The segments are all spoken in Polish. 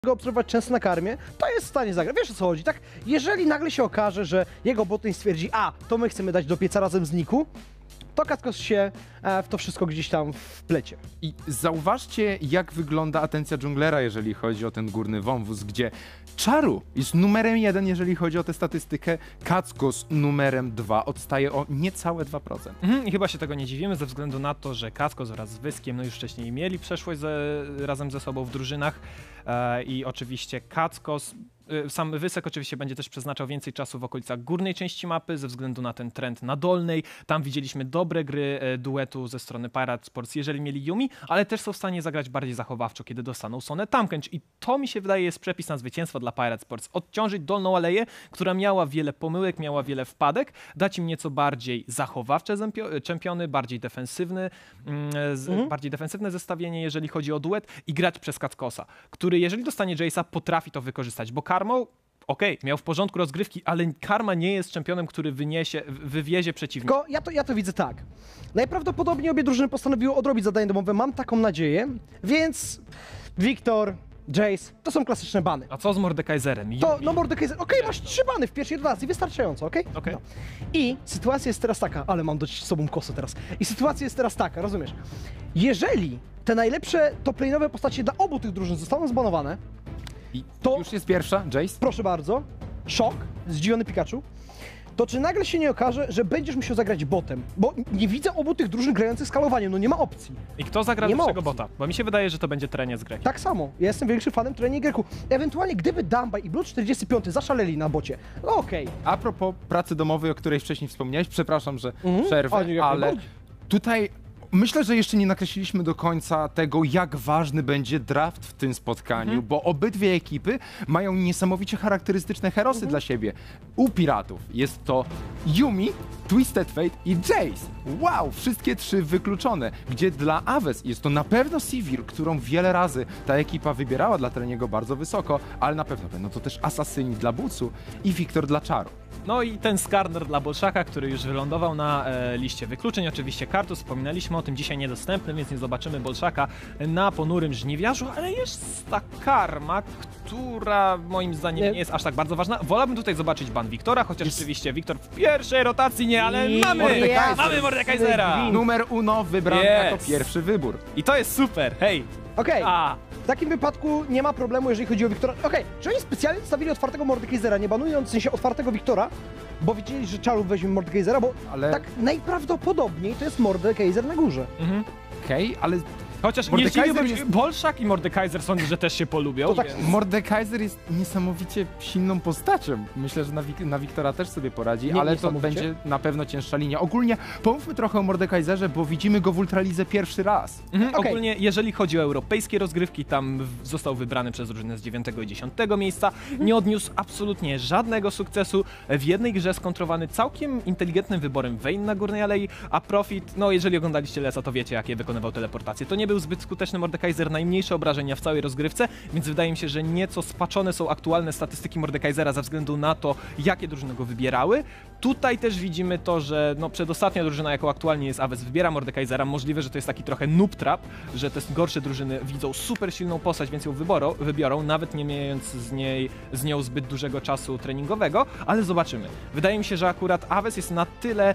go obserwować często na karmie, to jest w stanie zagrać. Wiesz, o co chodzi, tak? Jeżeli nagle się okaże, że jego botlane stwierdzi, a, to my chcemy dać do pieca razem z Niku, to Katkos się w to wszystko gdzieś tam wplecie. I zauważcie, jak wygląda atencja dżunglera, jeżeli chodzi o ten górny wąwóz, gdzie Czaru jest numerem 1, jeżeli chodzi o tę statystykę, Katkos numerem 2, odstaje o niecałe 2%. I chyba się tego nie dziwimy, ze względu na to, że Katkos wraz z Wyskiem, no już wcześniej mieli przeszłość razem ze sobą w drużynach i oczywiście Katkos, sam Wysek oczywiście będzie też przeznaczał więcej czasu w okolicach górnej części mapy, ze względu na ten trend na dolnej. Tam widzieliśmy dobre gry duetu ze strony Pirate Sports, jeżeli mieli Yumi, ale też są w stanie zagrać bardziej zachowawczo, kiedy dostaną Sonę Tankęcz. I to mi się wydaje jest przepis na zwycięstwo dla Pirate Sports. Odciążyć dolną aleję, która miała wiele pomyłek, miała wiele wpadek, dać im nieco bardziej zachowawcze czempiony, bardziej defensywne zestawienie, jeżeli chodzi o duet i grać przez Katkosa, który jeżeli dostanie Jace'a, potrafi to wykorzystać, bo Karmą miał w porządku rozgrywki, ale Karma nie jest czempionem, który wywiezie przeciwnika. Tylko ja to widzę tak. Najprawdopodobniej obie drużyny postanowiły odrobić zadanie domowe, mam taką nadzieję, więc Wiktor, Jace, to są klasyczne bany. A co z Mordekaiserem? No Mordekaiser, masz 3 bany w pierwszej dotacji, wystarczająco, okej? Okej. No. I sytuacja jest teraz taka, ale mam do sobą kosę teraz. I sytuacja jest teraz taka, rozumiesz? Jeżeli te najlepsze top-lane'owe postacie dla obu tych drużyn zostaną zbanowane, I to już jest pierwsza, Jace. proszę bardzo, szok, zdziwiony Pikachu, to czy nagle się nie okaże, że będziesz musiał zagrać botem? Bo nie widzę obu tych drużyn grających skalowaniem, no nie ma opcji. I kto zagra Nie ma lepszego opcji. bota? Bo mi się wydaje, że to będzie Trenie z Greki. Tak samo, ja jestem większym fanem Trenie Greku. Ewentualnie gdyby Dambaj i Blood 45 zaszaleli na bocie, no okej. A propos pracy domowej, o której wcześniej wspomniałeś, przepraszam, że przerwę, A nie, jak ale najbardziej. tutaj myślę, że jeszcze nie nakreśliliśmy do końca tego, jak ważny będzie draft w tym spotkaniu, bo obydwie ekipy mają niesamowicie charakterystyczne herosy dla siebie. U Piratów jest to Yumi, Twisted Fate i Jace. Wow, wszystkie 3 wykluczone. Gdzie dla Aves jest to na pewno Sivir, którą wiele razy ta ekipa wybierała dla Treniego bardzo wysoko, ale na pewno będą to też Asasyni dla Butsu i Wiktor dla Czaru. No i ten Skarner dla Bolszaka, który już wylądował na liście wykluczeń. Oczywiście Kartus, wspominaliśmy o tym, dzisiaj niedostępny, więc nie zobaczymy Bolszaka na ponurym żniwiarzu, ale jest ta Karma, która moim zdaniem nie jest aż tak bardzo ważna. Wolałbym tutaj zobaczyć ban Wiktora, chociaż oczywiście Wiktor w pierwszej rotacji nie, ale mamy Mordekaisera! Numer uno wybrany jako pierwszy wybór. I to jest super, hej! Okej. W takim wypadku nie ma problemu, jeżeli chodzi o Wiktora. Czy oni specjalnie zostawili otwartego Mordekaisera, nie banując w sensie otwartego Wiktora, bo wiedzieli, że Czaru weźmie Mordekaisera, bo tak najprawdopodobniej to jest Mordekaiser na górze. Okej, ale Chociaż nie zdziwiłbym się, Bolszak i Mordekaiser sądzę, że też się polubią. To tak, Mordekaiser jest niesamowicie silną postacią. Myślę, że na Wiktora też sobie poradzi, ale to będzie na pewno cięższa linia. Ogólnie pomówmy trochę o Mordekaiserze, bo widzimy go w Ultralidze pierwszy raz. Ogólnie, jeżeli chodzi o europejskie rozgrywki, tam został wybrany przez drużynę z 9 i 10 miejsca. Nie odniósł absolutnie żadnego sukcesu. W jednej grze skontrowany całkiem inteligentnym wyborem Vayne na górnej alei, a Profit, no jeżeli oglądaliście Lesa, to wiecie, jakie wykonywał teleportacje. To nie był zbyt skuteczny Mordekaiser, najmniejsze obrażenia w całej rozgrywce, więc wydaje mi się, że nieco spaczone są aktualne statystyki Mordekaisera ze względu na to, jakie drużyny go wybierały. Tutaj też widzimy to, że przedostatnia drużyna, jaką aktualnie jest Aves, wybiera Mordekaisera. Możliwe, że to jest taki trochę noob trap, że te gorsze drużyny widzą super silną postać, więc ją wybiorą, nawet nie mając z nią zbyt dużego czasu treningowego, ale zobaczymy. Wydaje mi się, że akurat Aves jest na tyle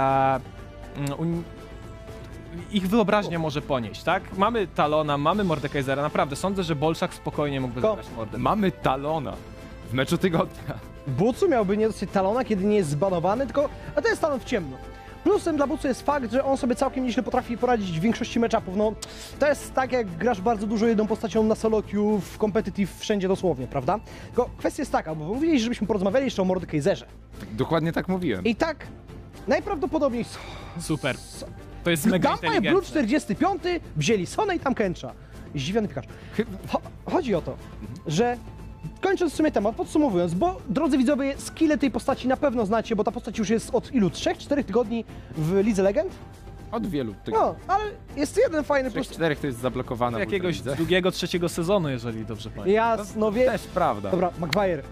ich wyobraźnia może ponieść, tak? Mamy Talona, mamy Mordekaisera, naprawdę sądzę, że Bolszak spokojnie mógłby zagrać Mordem. Mamy Talona w meczu tygodnia. Butsu miałby nie dostać Talona, kiedy nie jest zbanowany, a to jest Talon w ciemno. Plusem dla Butsu jest fakt, że on sobie całkiem nieźle potrafi poradzić w większości matchupów. No, to jest tak, jak grasz bardzo dużo jedną postacią na solo queue, w competitive, wszędzie dosłownie, prawda? Tylko kwestia jest taka, bo mówili, żebyśmy porozmawiali jeszcze o Mordekaiserze. Dokładnie tak mówiłem. I tak, najprawdopodobniej... Super. To jest mega inteligentne. Blood 45 wzięli Sonę i Tankęcza. Zdziwiony Pikachu. Chodzi o to, że kończąc w sumie temat, podsumowując, bo drodzy widzowie, skille tej postaci na pewno znacie, bo ta postać już jest od ilu? 3-4 tygodni w Lidze Legend? Od wielu tygodni. No, ale jest jeden fajny... 4 to jest zablokowane. Jakiegoś drugiego, trzeciego sezonu, jeżeli dobrze pamiętam. Jasno, wie... Też prawda. Dobra, Maguire.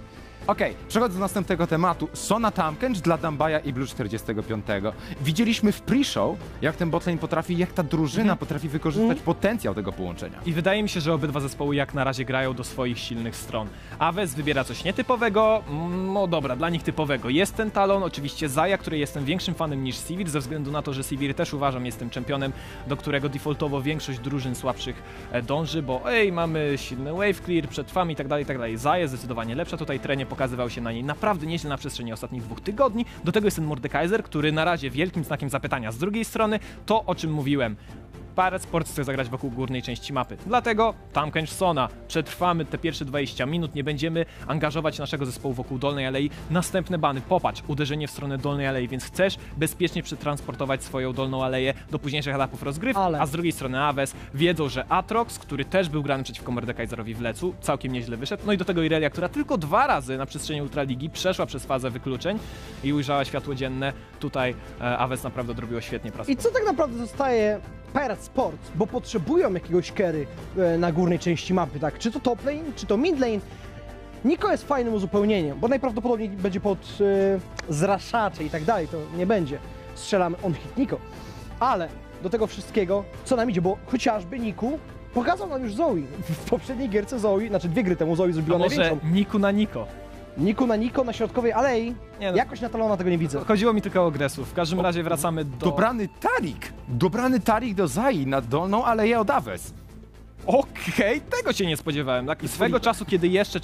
Okej, przechodząc do następnego tematu. Sona Tamkench dla Dambaja i Blue 45. Widzieliśmy w pre-show, jak ten botlane potrafi, jak ta drużyna potrafi wykorzystać potencjał tego połączenia. I wydaje mi się, że obydwa zespoły jak na razie grają do swoich silnych stron. Aves wybiera coś nietypowego, no dobra, dla nich typowego jest ten Talon, oczywiście Zaya, której jestem większym fanem niż Sivir, ze względu na to, że Sivir też uważam jest tym czempionem, do którego defaultowo większość drużyn słabszych dąży, bo mamy silny wave clear, przetrwamy i tak dalej, i tak dalej. Zaya zdecydowanie lepsza, tutaj trenie pokazywał się na niej naprawdę nieźle na przestrzeni ostatnich 2 tygodni. Do tego jest ten Mordekaiser, który na razie wielkim znakiem zapytania. Z drugiej strony to, o czym mówiłem, Pirate Sports chce zagrać wokół górnej części mapy. Dlatego Tamkench Sona. Przetrwamy te pierwsze 20 minut, nie będziemy angażować naszego zespołu wokół dolnej alei. Następne bany, popatrz, uderzenie w stronę dolnej alei, więc chcesz bezpiecznie przetransportować swoją dolną aleję do późniejszych etapów rozgrywki, a z drugiej strony Aves wiedzą, że Aatrox, który też był grany przeciwko Mordekaiserowi w Lecu, całkiem nieźle wyszedł. No i do tego Irelia, która tylko 2 razy na przestrzeni Ultraligi przeszła przez fazę wykluczeń i ujrzała światło dzienne. Tutaj Aves naprawdę odrobiło świetnie pracę. I co tak naprawdę zostaje Pirate Sports, bo potrzebują jakiegoś carry na górnej części mapy, tak? Czy to top lane, czy to mid lane. Niko jest fajnym uzupełnieniem, bo najprawdopodobniej będzie pod zraszacze i tak dalej, to nie będzie. Strzelamy on hit Niko. Ale do tego wszystkiego, co nam idzie, bo chociażby Niku pokazał nam już Zoe. W poprzedniej gierce Zoe, znaczy 2 gry temu Zoe zrobiła może największą. Niku na Niko. Niku na Niko na środkowej alei. Nie no. Jakoś na Talona tego nie widzę. Chodziło mi tylko o agresów. W każdym razie wracamy do... Dobrany Tarik do Zai na dolną aleję od Aves. Okej, tego się nie spodziewałem. Tak? I swego czasu, kiedy jeszcze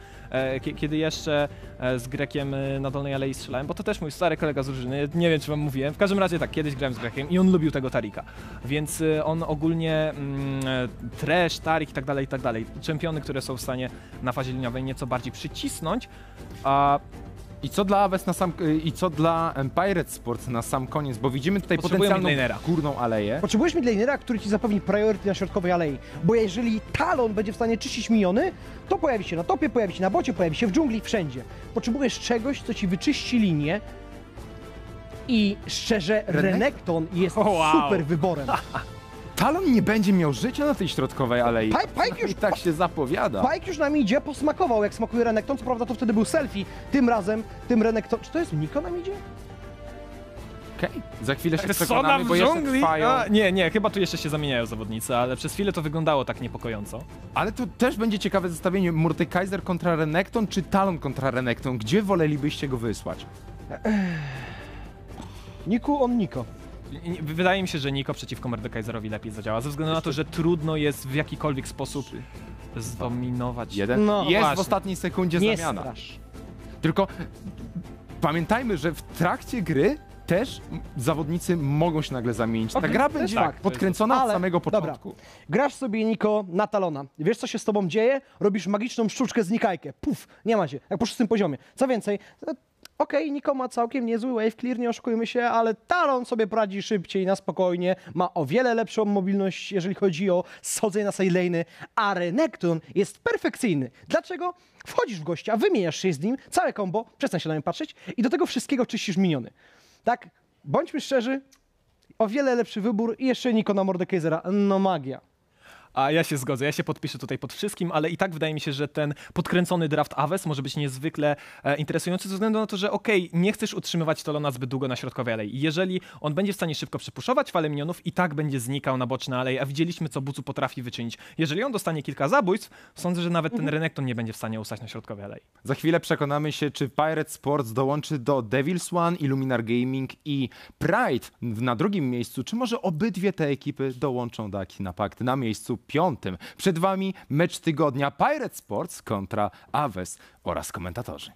z Grekiem na Dolnej Alei strzelałem, bo to też mój stary kolega z drużyny, nie wiem czy wam mówiłem, w każdym razie tak, kiedyś grałem z Grekiem i on lubił tego Tarika, więc on ogólnie Trash, Tarik i tak dalej, czempiony, które są w stanie na fazie liniowej nieco bardziej przycisnąć, a I co dla Aves i co dla Pirate Sports na sam koniec, bo widzimy tutaj potencjalną górną aleję. Potrzebujesz midlanera, który ci zapewni priority na środkowej alei, bo jeżeli Talon będzie w stanie czyścić miniony, to pojawi się na topie, pojawi się na bocie, pojawi się w dżungli, wszędzie. Potrzebujesz czegoś, co ci wyczyści linię i szczerze Renekton jest super wyborem. Talon nie będzie miał życia na tej środkowej alei. Pike już tak się zapowiada. Pike już nam idzie, posmakował jak smakuje Renekton, co prawda to wtedy był selfie, tym razem, tym Renekton... Czy to jest Niko nam idzie? Okej, za chwilę się Sona przekonamy, w bo jeszcze dżungli? trwają. Nie, chyba tu jeszcze się zamieniają zawodnicy, ale przez chwilę to wyglądało tak niepokojąco. Ale to też będzie ciekawe zestawienie Mordekaiser kontra Renekton, czy Talon kontra Renekton. Gdzie wolelibyście go wysłać? Niku on Niko. Wydaje mi się, że Niko przeciwko Mordekaiserowi lepiej zadziała, ze względu na to, że trudno jest w jakikolwiek sposób zdominować. No, jest właśnie. w ostatniej sekundzie Nie zamiana. strasz. Tylko pamiętajmy, że w trakcie gry też zawodnicy mogą się nagle zamienić. Ta Okej, gra też będzie tak. podkręcona od Ale, samego dobra. początku. Grasz sobie Niko na Talona. Wiesz co się z tobą dzieje? Robisz magiczną szczuczkę znikajkę. Puf, nie ma cię. Jak po szóstym poziomie. Co więcej, okej, Niko ma całkiem niezły wave clear, nie oszukujmy się, ale Talon sobie poradzi szybciej, na spokojnie, ma o wiele lepszą mobilność, jeżeli chodzi o schodzenie na side lane'y, a Renekton jest perfekcyjny. Dlaczego? Wchodzisz w gościa, wymieniasz się z nim, całe combo, przestań się na nią patrzeć i do tego wszystkiego czyścisz miniony. Tak, bądźmy szczerzy, o wiele lepszy wybór i jeszcze Niko na Mordekaisera, no magia. A ja się zgodzę, ja się podpiszę tutaj pod wszystkim, ale i tak wydaje mi się, że ten podkręcony draft Aves może być niezwykle interesujący ze względu na to, że nie chcesz utrzymywać Talona zbyt długo na środkowej alei. Jeżeli on będzie w stanie szybko przepuszować falę minionów, i tak będzie znikał na boczne aleje, a widzieliśmy, co Bucu potrafi wyczynić. Jeżeli on dostanie kilka zabójstw, sądzę, że nawet ten Renekton nie będzie w stanie ustać na środkowej alei. Za chwilę przekonamy się, czy Pirate Sports dołączy do Devil's One, Illuminar Gaming i Pride na drugim miejscu, czy może obydwie te ekipy dołączą do Akina Pact na miejscu 5. Przed wami mecz tygodnia Pirate Sports kontra Aves oraz komentatorzy.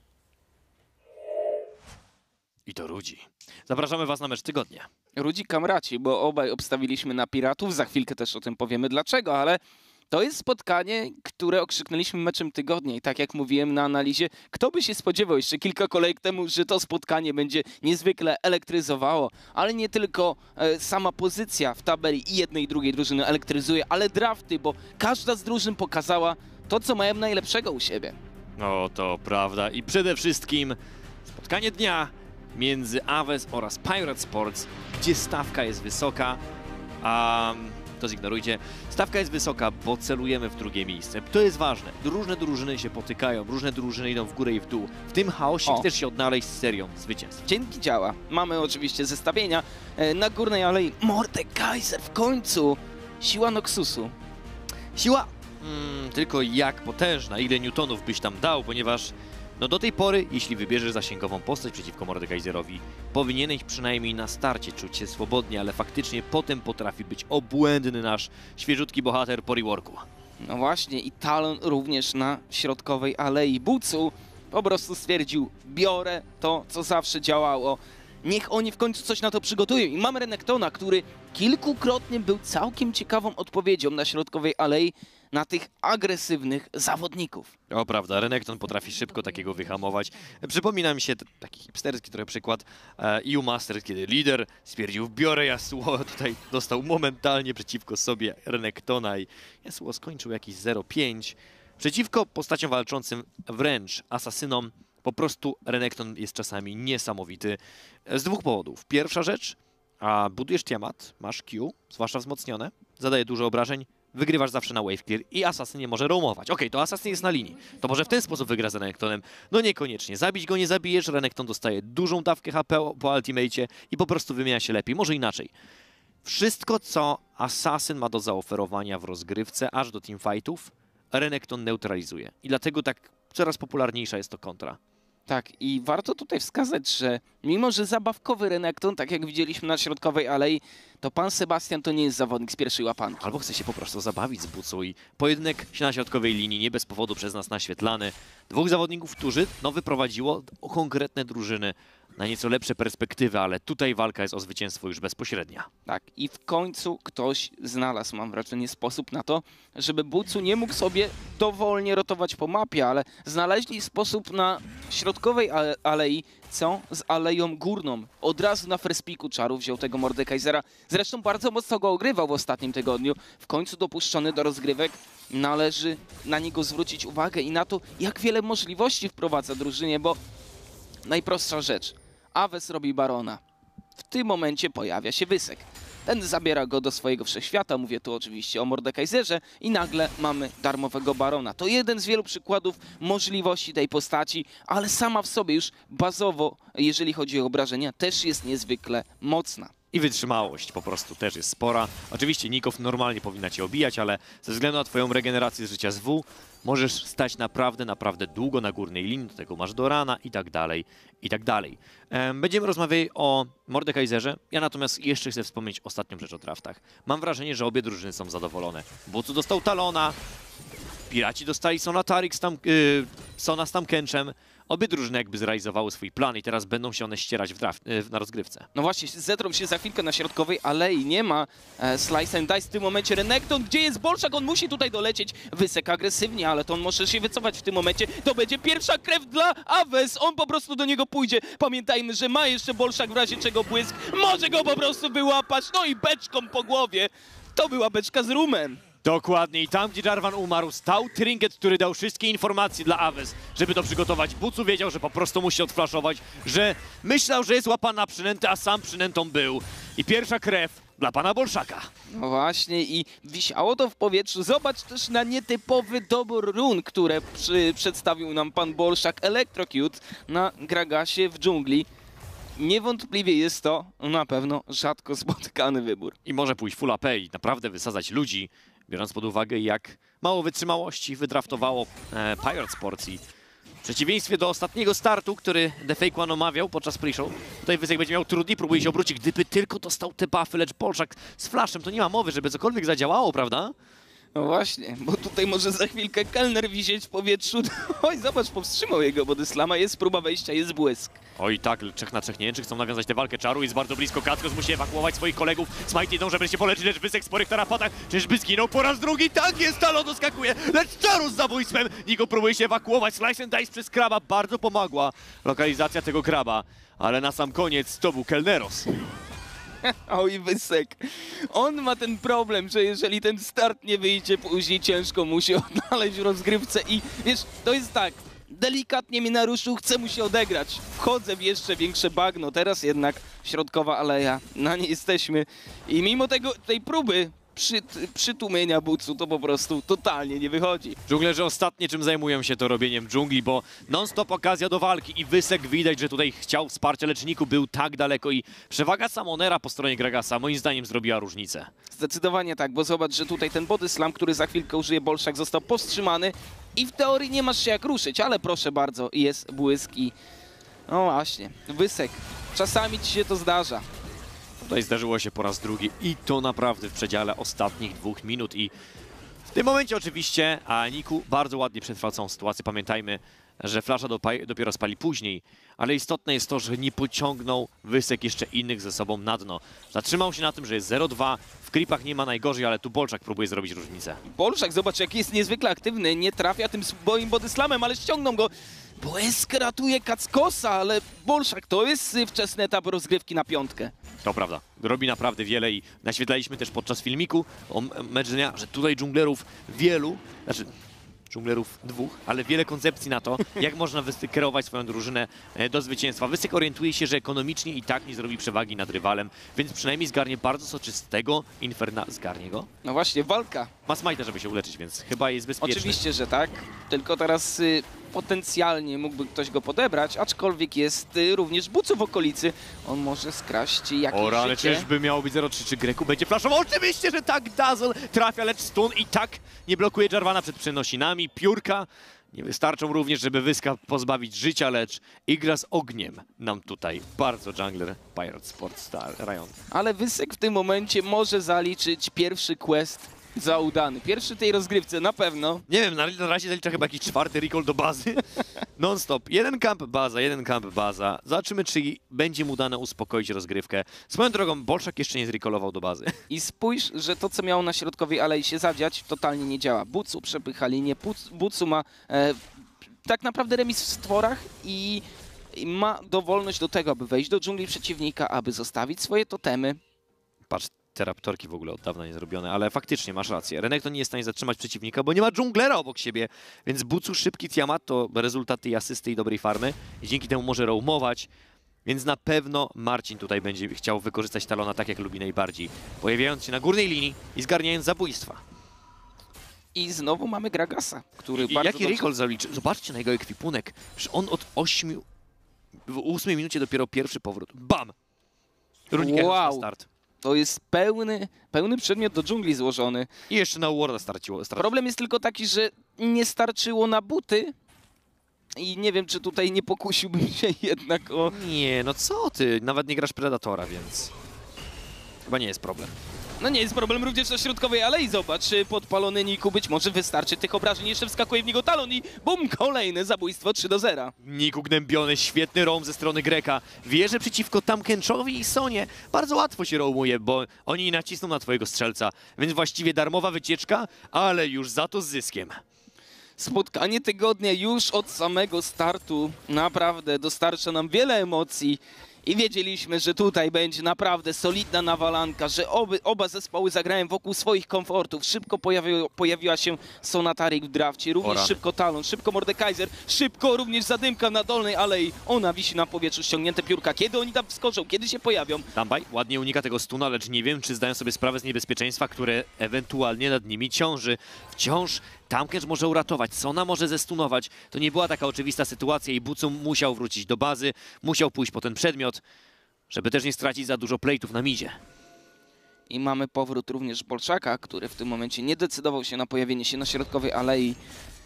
I to Rudzi. Zapraszamy was na mecz tygodnia. Rudzi kamraci, bo obaj obstawiliśmy na Piratów, za chwilkę też o tym powiemy dlaczego, ale to jest spotkanie, które okrzyknęliśmy meczem tygodnia i tak jak mówiłem na analizie, kto by się spodziewał jeszcze kilka kolejek temu, że to spotkanie będzie niezwykle elektryzowało, ale nie tylko sama pozycja w tabeli i jednej i drugiej drużyny elektryzuje, ale drafty, bo każda z drużyn pokazała to, co mają najlepszego u siebie. No to prawda i przede wszystkim spotkanie dnia między Aves oraz Pirate Sports, gdzie stawka jest wysoka, a to zignorujcie. Stawka jest wysoka, bo celujemy w drugie miejsce. To jest ważne. Różne drużyny się potykają, różne drużyny idą w górę i w dół. W tym chaosie chcesz się odnaleźć z serią zwycięstw. Dzięki działa. Mamy oczywiście zestawienia. Na górnej alei Mordekaiser w końcu. Siła Noxusu. Siła tylko jak potężna, ile newtonów byś tam dał, ponieważ no do tej pory, jeśli wybierzesz zasięgową postać przeciwko Mordekaiserowi, powinieneś przynajmniej na starcie czuć się swobodnie, ale faktycznie potem potrafi być obłędny nasz świeżutki bohater po reworku. No właśnie, i Talon również na środkowej alei. Bucu po prostu stwierdził, biorę to, co zawsze działało. Niech oni w końcu coś na to przygotują. I mamy Renektona, który kilkukrotnie był całkiem ciekawą odpowiedzią na środkowej alei na tych agresywnych zawodników. O prawda, Renekton potrafi szybko takiego wyhamować. Przypomina mi się taki hipsterski trochę przykład EU Masters, kiedy lider stwierdził, biorę Yasuo, tutaj dostał momentalnie przeciwko sobie Renektona i Yasuo skończył jakiś 0,5. Przeciwko postaciom walczącym wręcz asasynom po prostu Renekton jest czasami niesamowity z dwóch powodów. Pierwsza rzecz, budujesz Tiamat, masz Q, zwłaszcza wzmocnione, zadaje dużo obrażeń, wygrywasz zawsze na wave clear i Assassin nie może roamować. Okej, to Assassin jest na linii. To może w ten sposób wygra z Renektonem? No niekoniecznie. Zabić go nie zabijesz, Renekton dostaje dużą dawkę HP po ultimacie i po prostu wymienia się lepiej. Może inaczej. Wszystko, co Assassin ma do zaoferowania w rozgrywce, aż do teamfightów, Renekton neutralizuje. I dlatego tak coraz popularniejsza jest to kontra. Tak, i warto tutaj wskazać, że mimo, że zabawkowy Renekton, tak jak widzieliśmy na środkowej alei, to pan Sebastian to nie jest zawodnik z pierwszej łapanki. Albo chce się po prostu zabawić z Bucą i pojedynek się na środkowej linii nie bez powodu przez nas naświetlany. Dwóch zawodników, którzy wyprowadziło konkretne drużyny na nieco lepsze perspektywy, ale tutaj walka jest o zwycięstwo już bezpośrednia. Tak, i w końcu ktoś znalazł, mam wrażenie, sposób na to, żeby Bucu nie mógł sobie dowolnie rotować po mapie, ale znaleźli sposób na środkowej alei, co z aleją górną. Od razu na first picku czaru wziął tego Mordekaisera. Zresztą bardzo mocno go ogrywał w ostatnim tygodniu. W końcu dopuszczony do rozgrywek. Należy na niego zwrócić uwagę i na to, jak wiele możliwości wprowadza drużynie, bo najprostsza rzecz. Aves robi Barona. W tym momencie pojawia się Wysek. Ten zabiera go do swojego wszechświata, mówię tu oczywiście o Mordekaiserze i nagle mamy darmowego Barona. To jeden z wielu przykładów możliwości tej postaci, ale sama w sobie już bazowo, jeżeli chodzi o obrażenia, też jest niezwykle mocna. I wytrzymałość po prostu też jest spora. Oczywiście Nikow normalnie powinna cię obijać, ale ze względu na twoją regenerację z życia z W możesz stać naprawdę długo na górnej linii, do tego masz Dorana i tak dalej, i tak dalej. Będziemy rozmawiali o Mordekaiserze. Ja natomiast jeszcze chcę wspomnieć ostatnią rzecz o draftach. Mam wrażenie, że obie drużyny są zadowolone. Bucu dostał Talona, Piraci dostali Sona z Tamkenczem. Obie drużyny jakby zrealizowały swój plan i teraz będą się one ścierać na rozgrywce. No właśnie, zetrą się za chwilkę na środkowej alei, nie ma Slice and Dice w tym momencie. Renekton, gdzie jest Bolszak? On musi tutaj dolecieć. Wysek agresywnie, ale to on może się wycofać w tym momencie. To będzie pierwsza krew dla Aves. On po prostu do niego pójdzie. Pamiętajmy, że ma jeszcze Bolszak w razie czego błysk. Może go po prostu wyłapać. No i beczką po głowie. To była beczka z rumem. Dokładnie i tam, gdzie Jarvan umarł, stał Trinket, który dał wszystkie informacje dla Aves, żeby to przygotować. Bucu wiedział, że po prostu musi odflaszować, że myślał, że jest łapana przynęta, a sam przynętą był. I pierwsza krew dla pana Bolszaka. No właśnie i wisiało to w powietrzu. Zobacz też na nietypowy dobór run, które przedstawił nam pan Bolszak. Electrocute na Gragasie w dżungli. Niewątpliwie jest to na pewno rzadko spotykany wybór. I może pójść full AP i naprawdę wysadzać ludzi, biorąc pod uwagę, jak mało wytrzymałości wydraftowało Pirate Sports. I w przeciwieństwie do ostatniego startu, który The Fake One omawiał podczas pre-show, tutaj Wysek będzie miał trudniej, próbuje się obrócić, gdyby tylko dostał te buffy, lecz Bolszak z flashem, to nie ma mowy, żeby cokolwiek zadziałało, prawda? No właśnie, bo tutaj może za chwilkę kelner wisieć w powietrzu. Oj, zobacz, powstrzymał jego bodyslama, jest próba wejścia, jest błysk. Oj tak, 3 na 3 nie wiem, czy chcą nawiązać tę walkę czaru, jest bardzo blisko, Katkos musi ewakuować swoich kolegów, Smite idą, żeby się poleczyć, lecz Wysek w sporych tarapatach, czyżby zginął po raz drugi, tak jest, Talon doskakuje, lecz czaru z zabójstwem, Niko próbuje się ewakuować, Slice and Dice przez kraba, bardzo pomogła lokalizacja tego kraba, ale na sam koniec to był Kelneros. Oj, Wysek. On ma ten problem, że jeżeli ten start nie wyjdzie później, ciężko mu się odnaleźć w rozgrywce i wiesz, to jest tak, delikatnie mnie naruszył, chcę mu się odegrać. Wchodzę w jeszcze większe bagno, teraz jednak środkowa aleja, na niej jesteśmy i mimo tej próby przytłumienia Butsu to po prostu totalnie nie wychodzi. Dżunglerzy ostatnie czym zajmują się to robieniem dżungli, bo non-stop okazja do walki i Wysek widać, że tutaj chciał wsparcia leczniku, był tak daleko i przewaga Summonera po stronie Gragasa moim zdaniem zrobiła różnicę. Zdecydowanie tak, bo zobacz, że tutaj ten body slam, który za chwilkę użyje Bolszak, został powstrzymany i w teorii nie masz się jak ruszyć, ale proszę bardzo, jest błysk i... No właśnie, Wysek, czasami ci się to zdarza. Tutaj zdarzyło się po raz drugi i to naprawdę w przedziale ostatnich 2 minut i w tym momencie oczywiście Niku bardzo ładnie przetrwał całą sytuację. Pamiętajmy, że flasza dopiero spali później, ale istotne jest to, że nie pociągnął Wysek jeszcze innych ze sobą na dno. Zatrzymał się na tym, że jest 0-2, w creepach nie ma najgorzej, ale tu Bolszak próbuje zrobić różnicę. Bolszak, zobacz, jak jest niezwykle aktywny, nie trafia tym swoim body slamem, ale ściągną go. Błysk ratuje Kackosa, ale Bolszak to jest wczesny etap rozgrywki na 5. To prawda, robi naprawdę wiele i naświetlaliśmy też podczas filmiku o mecz dnia, że tutaj dżunglerów wielu, znaczy dżunglerów 2, ale wiele koncepcji na to, jak można kierować swoją drużynę do zwycięstwa. Wysek orientuje się, że ekonomicznie i tak nie zrobi przewagi nad rywalem, więc przynajmniej zgarnie bardzo soczystego Inferna. Zgarnie go? No właśnie, walka. Ma smajta, żeby się uleczyć, więc chyba jest bezpieczny. Oczywiście, że tak, tylko teraz potencjalnie mógłby ktoś go podebrać, aczkolwiek jest również Butsu w okolicy. On może skraść jakieś Ora, ale życie. czyżby miało być 0-3, czy Greku będzie flashował? Oczywiście, że tak, Dazzle trafia, lecz stun i tak nie blokuje Jarvana przed przenosinami. Piórka nie wystarczą również, żeby Wyska pozbawić życia, lecz igra z ogniem nam tutaj bardzo jungler Pirate Sports Star Riot. Ale Wysek w tym momencie może zaliczyć pierwszy quest za udany. Pierwszy tej rozgrywce na pewno. Nie wiem, na razie zalicza chyba jakiś 4. recall do bazy. Non-stop. Jeden camp baza. Zobaczymy, czy będzie mu dane uspokoić rozgrywkę. Swoją drogą, Bolszak jeszcze nie zrecallował do bazy. I spójrz, że to, co miało na środkowej alei się zadziać, totalnie nie działa. Butsu przepycha linię, Butsu ma tak naprawdę remis w stworach i ma dowolność do tego, aby wejść do dżungli przeciwnika, aby zostawić swoje totemy. Patrz, te raptorki w ogóle od dawna nie zrobione, ale faktycznie masz rację. Renekton nie jest w stanie zatrzymać przeciwnika, bo nie ma dżunglera obok siebie, więc Butsu szybki Tiamat to rezultat tej asysty i dobrej farmy i dzięki temu może roamować, więc na pewno Marcin tutaj będzie chciał wykorzystać Talona tak, jak lubi najbardziej, pojawiając się na górnej linii i zgarniając zabójstwa. I znowu mamy Gragasa, który bardzo Jaki recall zaliczy? Zobaczcie na jego ekwipunek. Przecież on od 8... W 8 minucie dopiero pierwszy powrót. Bam! Runika Wow. na start. To jest pełny przedmiot do dżungli złożony. I jeszcze na Warda straciło. Problem jest tylko taki, że nie starczyło na buty i nie wiem, czy tutaj nie pokusiłbym się jednak o... Nie, no co ty? Nawet nie grasz Predatora, więc... Chyba nie jest problem. No nie jest problem również na środkowej alei, zobacz, podpalony Niku, być może wystarczy tych obrażeń, jeszcze wskakuje w niego Talon i bum, kolejne zabójstwo 3-0. Niku gnębiony, świetny roam ze strony Greka. Wie, że przeciwko Tamkenczowi i Sonie bardzo łatwo się roamuje, bo oni nacisną na twojego strzelca, więc właściwie darmowa wycieczka, ale już za to z zyskiem. Spotkanie tygodnia już od samego startu naprawdę dostarcza nam wiele emocji. I wiedzieliśmy, że tutaj będzie naprawdę solidna nawalanka, że oba zespoły zagrają wokół swoich komfortów. Szybko pojawiła się Sonatarik w drafcie, również szybko Talon, szybko Mordekaiser, szybko również Zadymka na dolnej alei. Ona wisi na powietrzu, ściągnięte piórka. Kiedy oni tam wskoczą, kiedy się pojawią? Tambaj ładnie unika tego stuna, lecz nie wiem, czy zdają sobie sprawę z niebezpieczeństwa, które ewentualnie nad nimi ciąży. Wciąż Tamkench może uratować, Sona może zestunować. To nie była taka oczywista sytuacja i Butsu musiał wrócić do bazy, musiał pójść po ten przedmiot, żeby też nie stracić za dużo plate'ów na midzie. I mamy powrót również Bolszaka, który w tym momencie nie decydował się na pojawienie się na środkowej alei.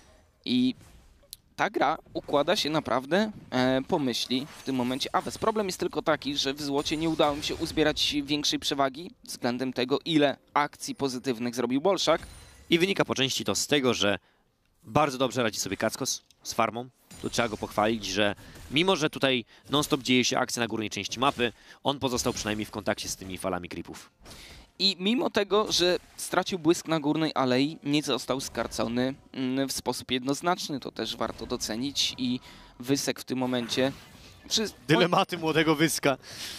I ta gra układa się naprawdę po myśli w tym momencie. Aves, problem jest tylko taki, że w złocie nie udało mi się uzbierać większej przewagi względem tego, ile akcji pozytywnych zrobił Bolszak. I wynika po części to z tego, że bardzo dobrze radzi sobie Kackos z farmą. Tu trzeba go pochwalić, że mimo, że tutaj non-stop dzieje się akcja na górnej części mapy, on pozostał przynajmniej w kontakcie z tymi falami creepów. I mimo tego, że stracił błysk na górnej alei, nie został skarcony w sposób jednoznaczny. To też warto docenić i Wysek w tym momencie... Dylematy młodego Wyska.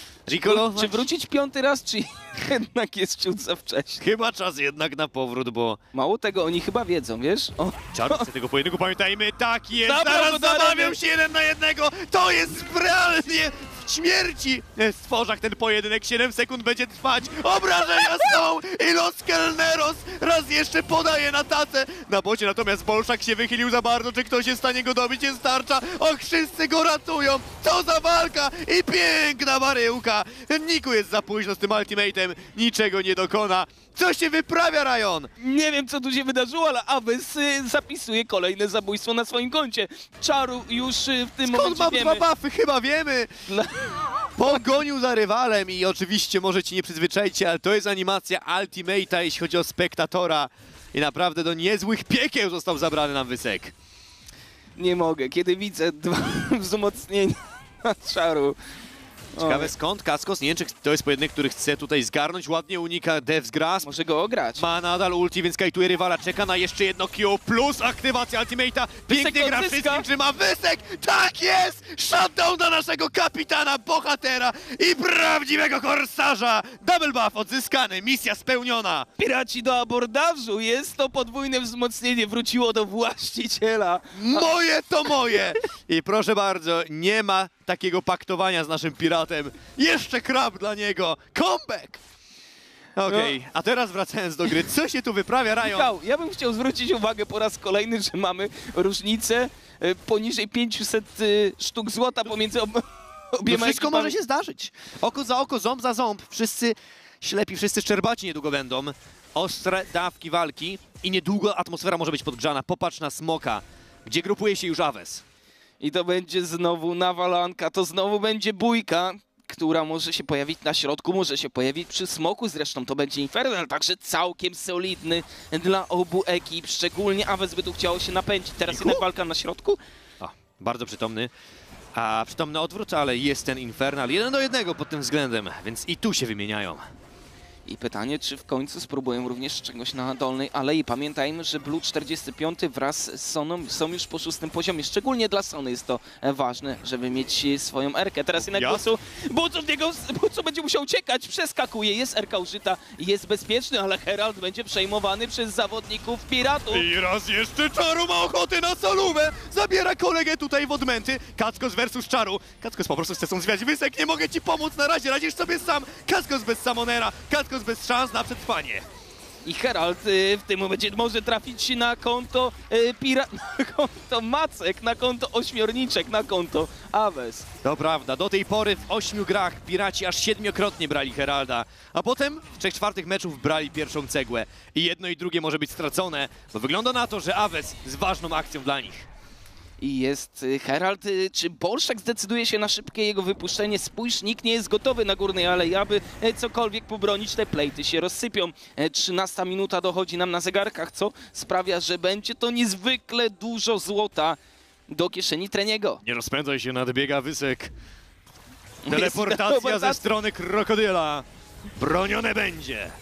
Czy wrócić 5. raz, czy jednak jest ciut za wcześnie? Chyba czas jednak na powrót, bo... Mało tego, oni chyba wiedzą, wiesz? O. Czarowcy tego pojedynku, pamiętajmy, tak jest! Zabrał Zaraz go do zamawiam areny. się 1 na 1! To jest realnie śmierci. W stworzach ten pojedynek 7 sekund będzie trwać. Obrażenia są i Los Kelneros raz jeszcze podaje na tacę. Na bocie natomiast Bolszak się wychylił za bardzo. Czy ktoś jest w stanie go dobić? Jest tarcza. Och, wszyscy go ratują. Co za walka i piękna baryłka. Niku jest za późno z tym ultimatem. Niczego nie dokona. Co się wyprawia, Ryan? Nie wiem, co tu się wydarzyło, ale Aves zapisuje kolejne zabójstwo na swoim koncie. Czaru już w tym Skąd momencie mam wiemy. 2 buffy? Chyba wiemy. Pogonił za rywalem i oczywiście możecie nie przyzwyczaić się, ale to jest animacja Ultimate'a, jeśli chodzi o spektatora. I naprawdę do niezłych piekieł został zabrany nam Wysek. Nie mogę, kiedy widzę 2 wzmocnienia na Czaru. Ciekawe skąd Kaskos, nie wiem czy to jest pojedynek, który chce tutaj zgarnąć, ładnie unika Dev's Grasp. Może go ograć. Ma nadal ulti, więc kajtuje rywala, czeka na jeszcze jedno Q plus aktywacja Ultimate'a. Pięknie to gra, odzyska. wszystkim trzyma Wysek! Tak jest! Shutdown dla naszego kapitana, bohatera i prawdziwego korsarza! Double buff odzyskany, misja spełniona! Piraci do abordażu, jest to podwójne wzmocnienie, wróciło do właściciela. Moje to moje! I proszę bardzo, nie ma takiego paktowania z naszym piratem. Jeszcze krab dla niego! Comeback! Okej, a teraz wracając do gry, co się tu wyprawia, Ryan? Michał, ja bym chciał zwrócić uwagę po raz kolejny, że mamy różnicę poniżej 500 sztuk złota pomiędzy No obiema wszystko ekipami. może się zdarzyć. Oko za oko, ząb za ząb. Wszyscy ślepi, wszyscy szczerbaci niedługo będą. Ostre dawki walki i niedługo atmosfera może być podgrzana. Popatrz na Smoka, gdzie grupuje się już Aves. I to będzie znowu nawalanka, to znowu będzie bójka, która może się pojawić na środku, może się pojawić przy Smoku, zresztą to będzie Infernal, także całkiem solidny dla obu ekip, szczególnie Aves by tu chciało się napędzić. Teraz Niku? jednak walka na środku. O, bardzo przytomny. A przytomny odwrót, ale jest ten Infernal 1 do 1 pod tym względem, więc i tu się wymieniają. I pytanie, czy w końcu spróbują również czegoś na dolnej alei. Pamiętajmy, że Blue 45 wraz z Soną są już po 6. poziomie. Szczególnie dla Sony jest to ważne, żeby mieć swoją erkę. Teraz jednak Ja? Bucu będzie musiał uciekać, przeskakuje, jest erka użyta, jest bezpieczny, ale Herald będzie przejmowany przez zawodników Piratów. I raz jeszcze Czaru ma ochotę na solówę! Zabiera kolegę tutaj w odmęty. Kackos versus Czaru. Kackos po prostu chce stąd zwiać. Wysek, nie mogę ci pomóc na razie, radzisz sobie sam. Kackos bez Samonera, Kackos bez szans na przetrwanie. I Herald w tym momencie może trafić na konto na konto Macek, na konto Ośmiorniczek, na konto Aves. To prawda, do tej pory w 8 grach Piraci aż 7-krotnie brali Heralda, a potem w 3/4 meczów brali pierwszą cegłę. I jedno i drugie może być stracone, bo wygląda na to, że Aves z ważną akcją dla nich. I jest Herald. Czy Bolszak zdecyduje się na szybkie jego wypuszczenie? Spójrz, nikt nie jest gotowy na górnej alei, aby cokolwiek pobronić. Te plejty się rozsypią. 13 minuta dochodzi nam na zegarkach, co sprawia, że będzie to niezwykle dużo złota do kieszeni Treniego. Nie rozpędzaj się, nadbiega Wysek. Teleportacja ze strony Krokodyla. Bronione będzie.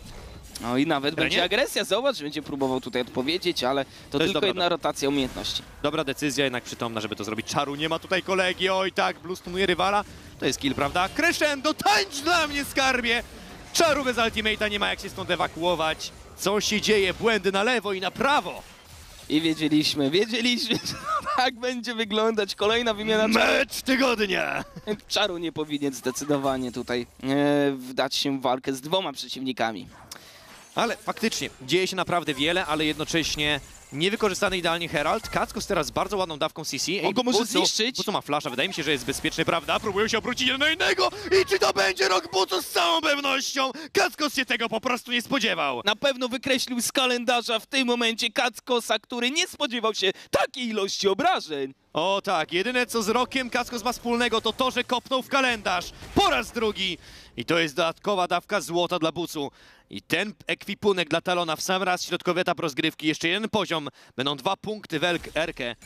No i nawet Trenie? będzie agresja. Zobacz, będzie próbował tutaj odpowiedzieć, ale to jest tylko dobra jedna rotacja umiejętności. Dobra decyzja, jednak przytomna, żeby to zrobić. Czaru nie ma tutaj kolegi, oj tak, Blue stunuje rywala. To jest kill, prawda? Crescendo, tańcz dla mnie, skarbie! Czaru bez ultimate'a, nie ma jak się stąd ewakuować. Co się dzieje? Błędy na lewo i na prawo. I wiedzieliśmy, że tak będzie wyglądać kolejna wymiana czaru. Mecz tygodnia! Czaru nie powinien zdecydowanie tutaj wdać się w walkę z 2 przeciwnikami. Ale faktycznie, dzieje się naprawdę wiele, ale jednocześnie niewykorzystany idealnie Herald. Kackos teraz z bardzo ładną dawką CC. On go może zniszczyć. Bucu ma flasha, wydaje mi się, że jest bezpieczny, prawda? Próbują się obrócić jeden na innego i czy to będzie rok Bucu z całą pewnością? Kackos się tego po prostu nie spodziewał. Na pewno wykreślił z kalendarza w tym momencie Kackosa, który nie spodziewał się takiej ilości obrażeń. O tak, jedyne co z rokiem Kackos ma wspólnego to to, że kopnął w kalendarz. Po raz drugi. I to jest dodatkowa dawka złota dla Bucu. I ten ekwipunek dla Talona w sam raz środkowy etap rozgrywki. Jeszcze jeden poziom. Będą 2 punkty w Erkę.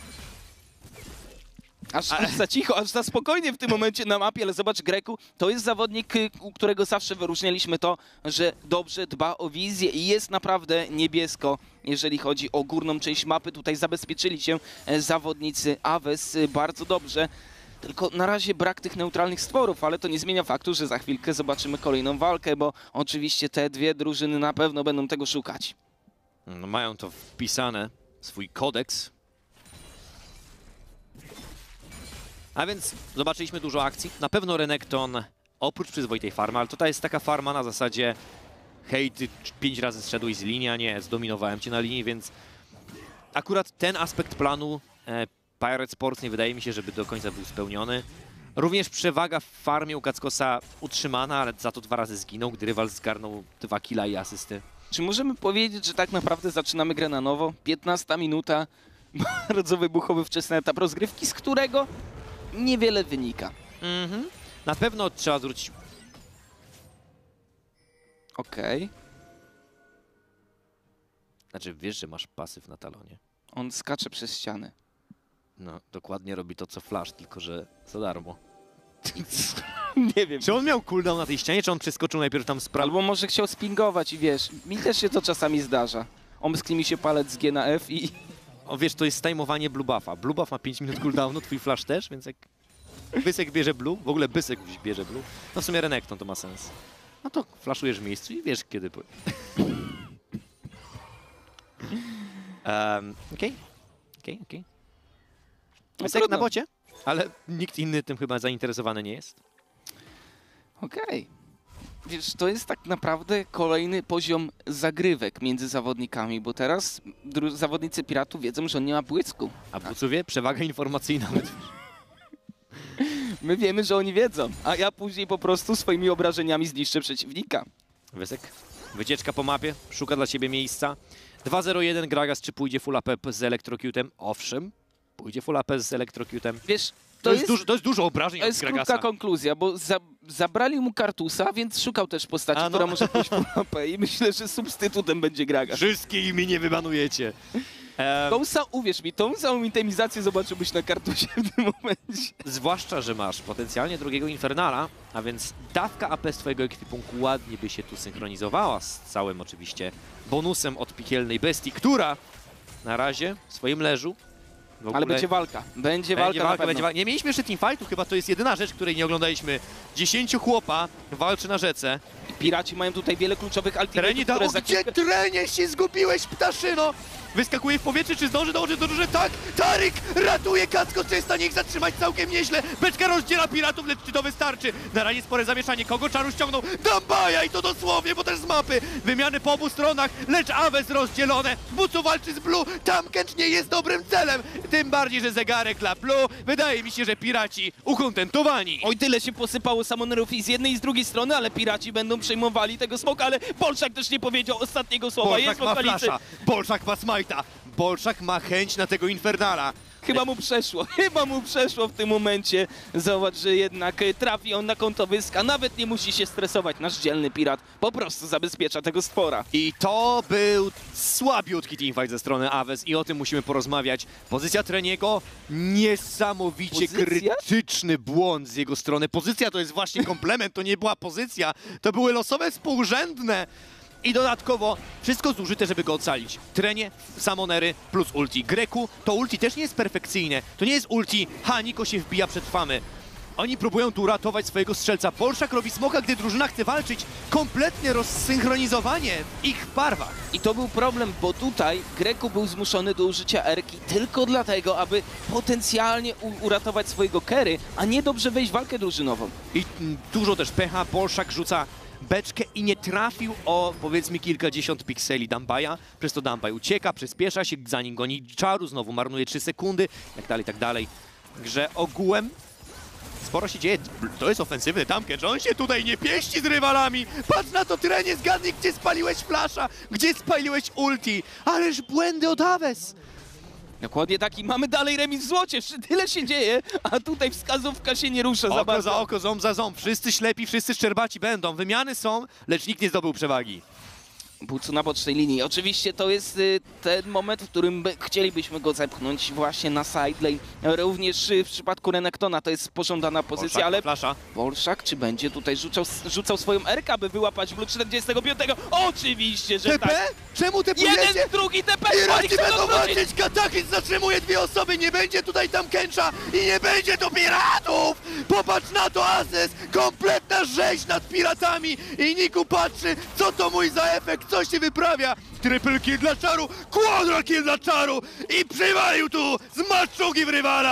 Aż za cicho, aż za spokojnie w tym momencie na mapie, ale zobacz, Greku to jest zawodnik, u którego zawsze wyróżnialiśmy to, że dobrze dba o wizję i jest naprawdę niebiesko, jeżeli chodzi o górną część mapy. Tutaj zabezpieczyli się zawodnicy Aves bardzo dobrze. Tylko na razie brak tych neutralnych stworów, ale to nie zmienia faktu, że za chwilkę zobaczymy kolejną walkę, bo oczywiście te 2 drużyny na pewno będą tego szukać. No, mają to wpisane, swój kodeks. A więc zobaczyliśmy dużo akcji. Na pewno Renekton, oprócz przyzwoitej farmy, ale tutaj jest taka farma na zasadzie hej, ty 5 razy zszedłeś z linii, a nie, zdominowałem cię na linii, więc akurat ten aspekt planu Pirate Sports nie wydaje mi się, żeby do końca był spełniony. Również przewaga w farmie u Kackosa utrzymana, ale za to 2 razy zginął, gdy rywal zgarnął 2 killa i asysty. Czy możemy powiedzieć, że tak naprawdę zaczynamy grę na nowo? 15 minuta, bardzo wybuchowy wczesny etap rozgrywki, z którego niewiele wynika. Na pewno trzeba zwrócić... Okej. Znaczy, wiesz, że masz pasyw na talonie. On skacze przez ścianę. No, dokładnie robi to, co Flash, tylko że za darmo. Nie wiem. Czy on miał cooldown na tej ścianie, czy on przeskoczył najpierw tam z prawej? Albo może chciał spingować i wiesz, mi też się to czasami zdarza. Omskli mi się palec z G na F i... O, wiesz, to jest timeowanie Blue Buffa. Blue Buff ma 5 minut cooldownu, twój Flash też, więc jak Bysek bierze Blue, w ogóle Bysek bierze Blue, no w sumie Renekton to ma sens. No to flashujesz w miejscu i wiesz, kiedy... Okej. Bysek trudno. na bocie, ale nikt inny tym chyba zainteresowany nie jest. Okej. Wiesz, to jest tak naprawdę kolejny poziom zagrywek między zawodnikami, bo teraz zawodnicy Piratów wiedzą, że on nie ma błysku. A Bucu wie, przewaga informacyjna. My wiemy, że oni wiedzą, a ja później po prostu swoimi obrażeniami zniszczę przeciwnika. Wysek, wycieczka po mapie, szuka dla ciebie miejsca. 2-0-1, Gragas, czy pójdzie full AP z Electrocutem? Owszem, pójdzie full AP z Electrocutem. Wiesz, To jest dużo obrażeń to od jest Gragasa. krótka konkluzja, bo zabrali mu Kartusa, więc szukał też postaci, A no. która może pójść w AP i myślę, że substytutem będzie Gragas. Wszystkich mi nie wybanujecie. Uwierz mi, tą samą intimizację zobaczyłbyś na Kartusie w tym momencie. Zwłaszcza, że masz potencjalnie drugiego Infernala, a więc dawka AP z twojego ekwipunku ładnie by się tu synchronizowała z całym oczywiście bonusem od piekielnej bestii, która na razie w swoim leżu w ogóle... Ale będzie walka. Będzie walka na pewno. Nie mieliśmy jeszcze teamfightów, chyba to jest jedyna rzecz, której nie oglądaliśmy. 10 chłopa walczy na rzece. Piraci mają tutaj wiele kluczowych Treni ultimatów, dało, które za gdzie chwilkę... trenie się zgubiłeś, ptaszyno? Wyskakuje w powietrze, czy zdąży dołożyć do róży? Tak! Taryk ratuje Kacko, czy jest w stanie ich zatrzymać całkiem nieźle. Beczka rozdziela piratów, lecz czy to wystarczy? Na razie spore zamieszanie. Kogo czaru ściągnął? Dambaja i to dosłownie, bo też z mapy. Wymiany po obu stronach, lecz Aves rozdzielone. Bucu walczy z Blue, Tamkęcz nie jest dobrym celem. Tym bardziej, że zegarek dla Blue. Wydaje mi się, że piraci ukontentowani. Oj, tyle się posypało samonerów i z jednej i z drugiej strony, ale piraci będą przejmowali tego smoka, ale Bolszak też nie powiedział ostatniego słowa. Bolszak Jest w ma okolicy. flasza, Bolszak ma smajta, Bolszak ma chęć na tego Infernala. Chyba mu przeszło w tym momencie. Zobacz, że jednak trafi on na kątowyska, nawet nie musi się stresować. Nasz dzielny pirat po prostu zabezpiecza tego stwora. I to był słabiutki teamfight ze strony Aves i o tym musimy porozmawiać. Pozycja Treniego, niesamowicie Pozycja? krytyczny błąd z jego strony. Pozycja to jest właśnie komplement, to nie była pozycja, to były losowe współrzędne. I dodatkowo wszystko zużyte, żeby go ocalić. Trenie, samonery plus ulti. Greku to ulti też nie jest perfekcyjne. To nie jest ulti, Niko się wbija, przetrwamy. Oni próbują tu uratować swojego strzelca. Bolszak robi smoka, gdy drużyna chce walczyć. Kompletnie rozsynchronizowanie w ich barwach. I to był problem, bo tutaj Greku był zmuszony do użycia Erki tylko dlatego, aby potencjalnie uratować swojego carry, a nie dobrze wejść w walkę drużynową. I dużo też pecha. Bolszak rzuca beczkę i nie trafił o, powiedzmy, kilkadziesiąt pikseli Dambaja. Przez to Dambaj ucieka, przyspiesza się, za nim goni czaru, znowu marnuje 3 sekundy, tak dalej. Grze ogółem sporo się dzieje. To jest ofensywny Tamkęcz, on się tutaj nie pieści z rywalami. Patrz na to, Trenie, zgadnij, gdzie spaliłeś flasha, gdzie spaliłeś ulti. Ależ błędy od Aves. Dokładnie tak i mamy dalej remis w złocie, tyle się dzieje, a tutaj wskazówka się nie rusza za Oko bardzo. za oko, ząb za ząb. Wszyscy ślepi, wszyscy szczerbaci będą. Wymiany są, lecz nikt nie zdobył przewagi. Bucu na bocznej linii. Oczywiście to jest ten moment, w którym chcielibyśmy go zepchnąć właśnie na sidelane. Również w przypadku Renektona to jest pożądana pozycja, Bolszak ale ma flasha. Bolszak czy będzie tutaj rzucał swoją Erkę, aby wyłapać Blue 45? Oczywiście, że TP? tak. Czemu TP Jeden, drugi TP! Piraci Oni chcą będą wrócić! walczyć, Kataklizm zatrzymuje 2 osoby, nie będzie tutaj Tamkęcza i nie będzie tu piratów! Popatrz na to, Ases! Kompletna rzeź nad piratami i Niku patrzy, co to mój za efekt, co się wyprawia! Triple kill dla czaru, quadra kill dla czaru i przywalił tu z maczugi w rywala!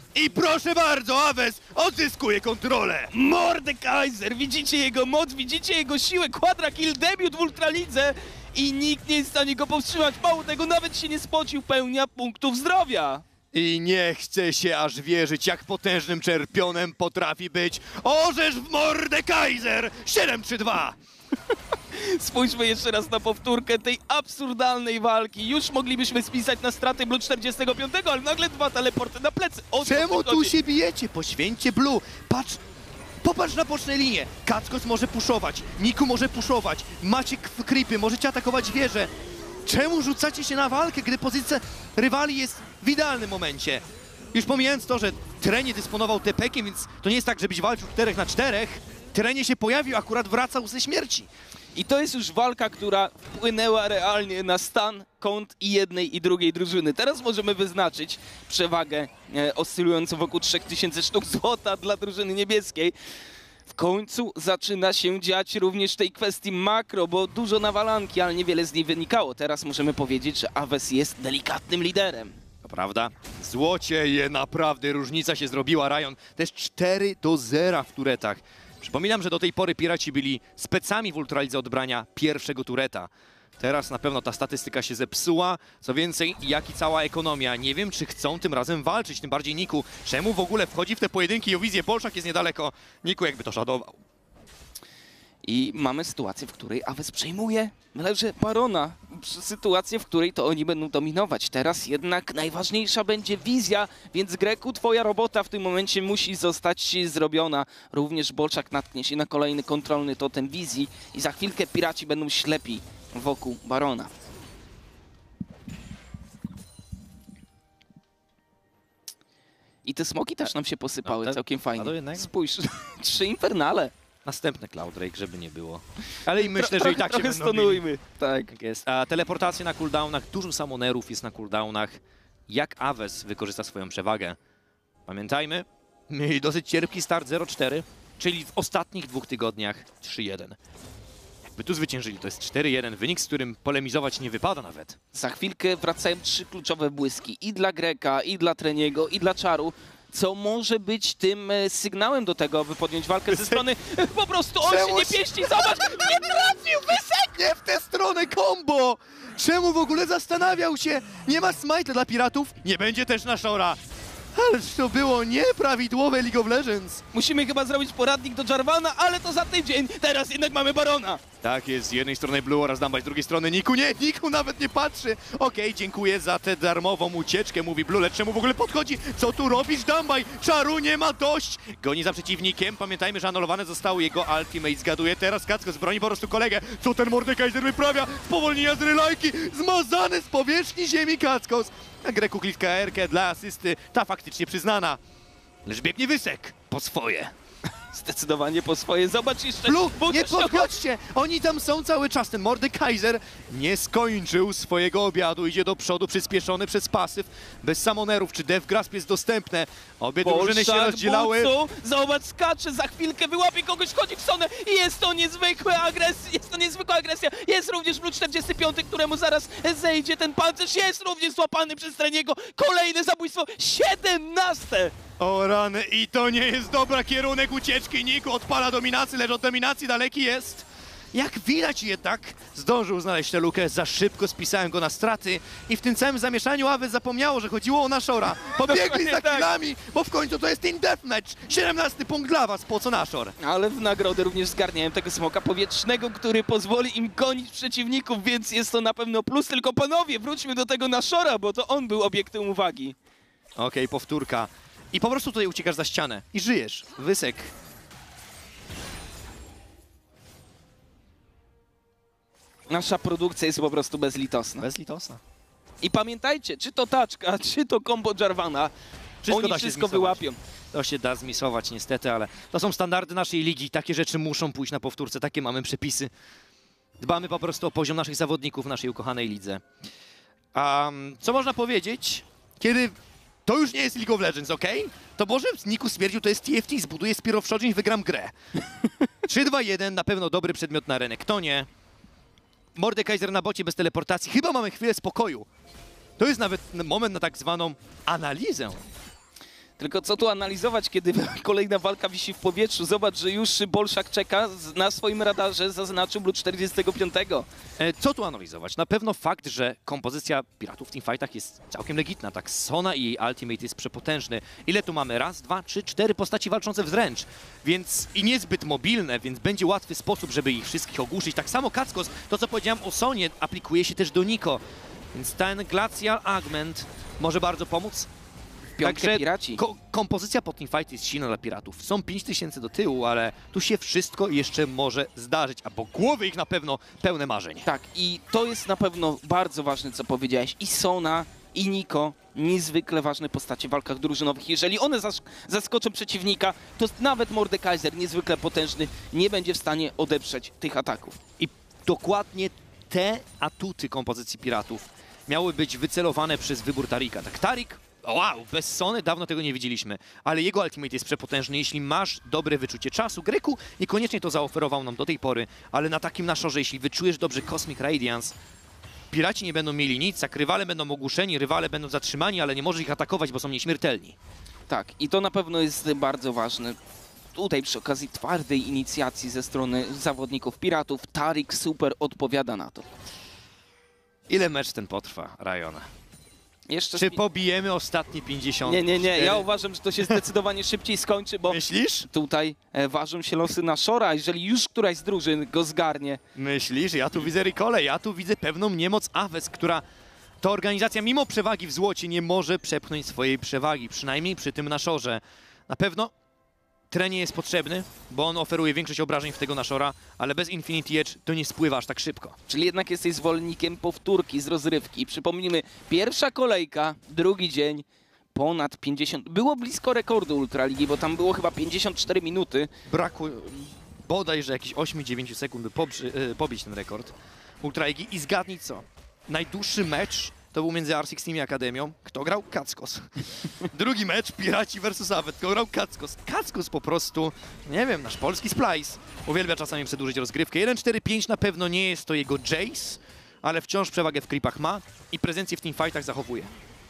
I proszę bardzo, Aves odzyskuje kontrolę. Mordekaiser, widzicie jego moc, widzicie jego siłę, quadra-kill, debiut w Ultralidze i nikt nie jest w stanie go powstrzymać, mało tego, nawet się nie spocił, pełnia punktów zdrowia. I nie chce się aż wierzyć, jak potężnym czerpionem potrafi być Orzesz w Mordekaiser 7-3-2. Spójrzmy jeszcze raz na powtórkę tej absurdalnej walki. Już moglibyśmy spisać na straty Blue 45, ale nagle 2 teleporty na plecy. O co Czemu tu tu chodzi? się bijecie? Poświęćcie Blue. Patrz, popatrz na boczne linie. Kackos może puszować, Niku może puszować, macie creepy, możecie atakować wieżę. Czemu rzucacie się na walkę, gdy pozycja rywali jest w idealnym momencie? Już pomijając to, że Trenie dysponował TP-kiem, więc to nie jest tak, żebyś walczył 4 na 4. Trenie się pojawił, akurat wracał ze śmierci. I to jest już walka, która wpłynęła realnie na stan kont i jednej i drugiej drużyny. Teraz możemy wyznaczyć przewagę oscylującą wokół 3000 sztuk złota dla drużyny niebieskiej. W końcu zaczyna się dziać również w tej kwestii makro, bo dużo nawalanki, ale niewiele z niej wynikało. Teraz możemy powiedzieć, że Aves jest delikatnym liderem. To prawda? Złocieje, naprawdę różnica się zrobiła, Ryan. Też 4-0 w turetach. Przypominam, że do tej pory Piraci byli specami w Ultralidze odbrania pierwszego tureta. Teraz na pewno ta statystyka się zepsuła. Co więcej, jak i cała ekonomia. Nie wiem, czy chcą tym razem walczyć, tym bardziej Niku. Czemu w ogóle wchodzi w te pojedynki? O wizję, Bolszak jest niedaleko. Niku jakby to szadował. I mamy sytuację, w której Aves przejmuje że Barona. Sytuację, w której to oni będą dominować. Teraz jednak najważniejsza będzie wizja, więc Greku, twoja robota w tym momencie musi zostać zrobiona. Również Bolszak natknie się na kolejny kontrolny totem wizji i za chwilkę Piraci będą ślepi wokół Barona. I te smoki też nam się posypały całkiem fajnie. Spójrz, 3 infernale. Następny Cloud Drake, żeby nie było. Ale i myślę, że i tak się będą stonujmy. Tak jest. A teleportacje na cooldownach, dużo summonerów jest na cooldownach. Jak Aves wykorzysta swoją przewagę? Pamiętajmy, mieli dosyć cierpki start 0-4, czyli w ostatnich 2 tygodniach 3-1. Jakby tu zwyciężyli, to jest 4-1, wynik, z którym polemizować nie wypada nawet. Za chwilkę wracają 3 kluczowe błyski i dla Greka, i dla Treniego, i dla Czaru. Co może być tym sygnałem do tego, aby podjąć walkę ze strony... Po prostu on się nie pieści, zobacz! Nie trafił, Wysek! Nie w tę stronę combo! Czemu w ogóle zastanawiał się? Nie ma smite'a dla piratów, nie będzie też na Shora. Ależ to było nieprawidłowe League of Legends. Musimy chyba zrobić poradnik do Jarvana, ale to za tydzień. Teraz jednak mamy Barona. Tak jest, z jednej strony Blue oraz Dumbai, z drugiej strony Niku. Nie, Niku nawet nie patrzy. Okej, dziękuję za tę darmową ucieczkę, mówi Blue, lecz czemu w ogóle podchodzi? Co tu robisz, Dumbai? Czaru nie ma dość. Goni za przeciwnikiem, pamiętajmy, że anulowane został jego ultimate. Zgaduje teraz Kackos, broni po prostu kolegę. Co ten Mordekaiser wyprawia? Spowolnienia z relajki, zmazany z powierzchni ziemi Kackos. A Greku kliska R-kę dla asysty, ta faktycznie przyznana. Lecz biegnie Wysek po swoje. Zdecydowanie po swoje. Zobacz jeszcze... Blue, nie podchodźcie! Oni tam są cały czas. Ten Mordekaiser nie skończył swojego obiadu. Idzie do przodu, przyspieszony przez pasyw. Bez summonerów. Czy Death Grasp jest dostępne? Obie drużyny się rozdzielały. Zobacz, skacze, za chwilkę wyłapie kogoś, wchodzi w stronę i jest to niezwykła agresja. Jest również Blue 45, któremu zaraz zejdzie ten pancerz. Jest również złapany przez Treniego. Kolejne zabójstwo. 17! O rany, i to nie jest dobry kierunek ucieczki. Niku odpala dominację, lecz od dominacji daleki jest. Jak widać jednak, zdążył znaleźć tę lukę, za szybko spisałem go na straty i w tym całym zamieszaniu Aves zapomniało, że chodziło o Nashora. Pobiegli za killami, bo w końcu to jest team deathmatch. 17 punkt dla was, po co Nashor? Ale w nagrodę również zgarniałem tego smoka powietrznego, który pozwoli im gonić przeciwników, więc jest to na pewno plus. Tylko panowie, wróćmy do tego Nashora, bo to on był obiektem uwagi. Okej, powtórka. I po prostu tutaj uciekasz za ścianę i żyjesz. Wysek. Nasza produkcja jest po prostu bezlitosna. Bezlitosna. I pamiętajcie, czy to taczka, czy to combo Jarvana, oni wszystko wyłapią. To się da zmisować niestety, ale to są standardy naszej ligi. Takie rzeczy muszą pójść na powtórce, takie mamy przepisy. Dbamy po prostu o poziom naszych zawodników w naszej ukochanej lidze. Co można powiedzieć, kiedy to już nie jest League of Legends, okej? To może Niku stwierdził, to jest TFT, zbuduję Spear of Shojin i wygram grę. 3-2-1, na pewno dobry przedmiot na arenę. Kto nie? Mordekaiser na bocie bez teleportacji. Chyba mamy chwilę spokoju. To jest nawet moment na tak zwaną analizę. Tylko co tu analizować, kiedy kolejna walka wisi w powietrzu? Zobacz, że już Bolszak czeka, na swoim radarze zaznaczył Blut 45. Co tu analizować? Na pewno fakt, że kompozycja piratów w teamfightach jest całkiem legitna. Tak, Sona i jej ultimate jest przepotężny. Ile tu mamy? Raz, dwa, trzy, cztery postaci walczące wzręcz. Więc i niezbyt mobilne, więc będzie łatwy sposób, żeby ich wszystkich ogłuszyć. Tak samo Kackos, to co powiedziałem o Sonie, aplikuje się też do Niko. Więc ten Glacial Augment może bardzo pomóc. Piątkę piraci. Kompozycja pod teamfight jest silna dla piratów. Są 5000 do tyłu, ale tu się wszystko jeszcze może zdarzyć, a bo głowy ich na pewno pełne marzeń. Tak, i to jest na pewno bardzo ważne, co powiedziałeś. I Sona, i Niko, niezwykle ważne postacie w walkach drużynowych. Jeżeli one zaskoczą przeciwnika, to nawet Mordekaiser, niezwykle potężny, nie będzie w stanie odeprzeć tych ataków. I dokładnie te atuty kompozycji piratów miały być wycelowane przez wybór Tarika. Tak, Tarik, wow, bez Sony dawno tego nie widzieliśmy, ale jego ultimate jest przepotężny. Jeśli masz dobre wyczucie czasu, Greku niekoniecznie to zaoferował nam do tej pory, ale na takim naszorze, jeśli wyczujesz dobrze Cosmic Radiance, piraci nie będą mieli nic, tak, rywale będą ogłuszeni, rywale będą zatrzymani, ale nie możesz ich atakować, bo są nieśmiertelni. Tak, i to na pewno jest bardzo ważne. Tutaj przy okazji twardej inicjacji ze strony zawodników piratów, Tarik super odpowiada na to. Ile mecz ten potrwa, Rajona? Jeszcze Czy pobijemy ostatnie 50? Nie, ja uważam, że to się zdecydowanie szybciej skończy, bo Myślisz? tutaj ważą się losy Nashora, jeżeli już któraś z drużyn go zgarnie. Myślisz? Ja tu widzę Ricole, ja tu widzę pewną niemoc Aves, która to organizacja mimo przewagi w złocie nie może przepchnąć swojej przewagi, przynajmniej przy tym Nashorze. Na pewno Trenie jest potrzebny, bo on oferuje większość obrażeń w tego Nashora, ale bez Infinity Edge to nie spływa aż tak szybko. Czyli jednak jesteś zwolennikiem powtórki z rozrywki. Przypomnijmy, pierwsza kolejka, drugi dzień, ponad 50... Było blisko rekordu Ultraligi, bo tam było chyba 54 minuty. Brakło bodajże jakieś 8-9 sekund, by pobić ten rekord Ultraligi. I zgadnij co? Najdłuższy mecz to był między R6 Team i Akademią. Kto grał? Kackos. Drugi mecz, Piraci versus Avet. Kto grał? Kackos. Kackos po prostu, nie wiem, nasz polski Splice. Uwielbia czasami przedłużyć rozgrywkę. 1-4-5 na pewno nie jest to jego Jace, ale wciąż przewagę w creepach ma i prezencję w teamfightach zachowuje.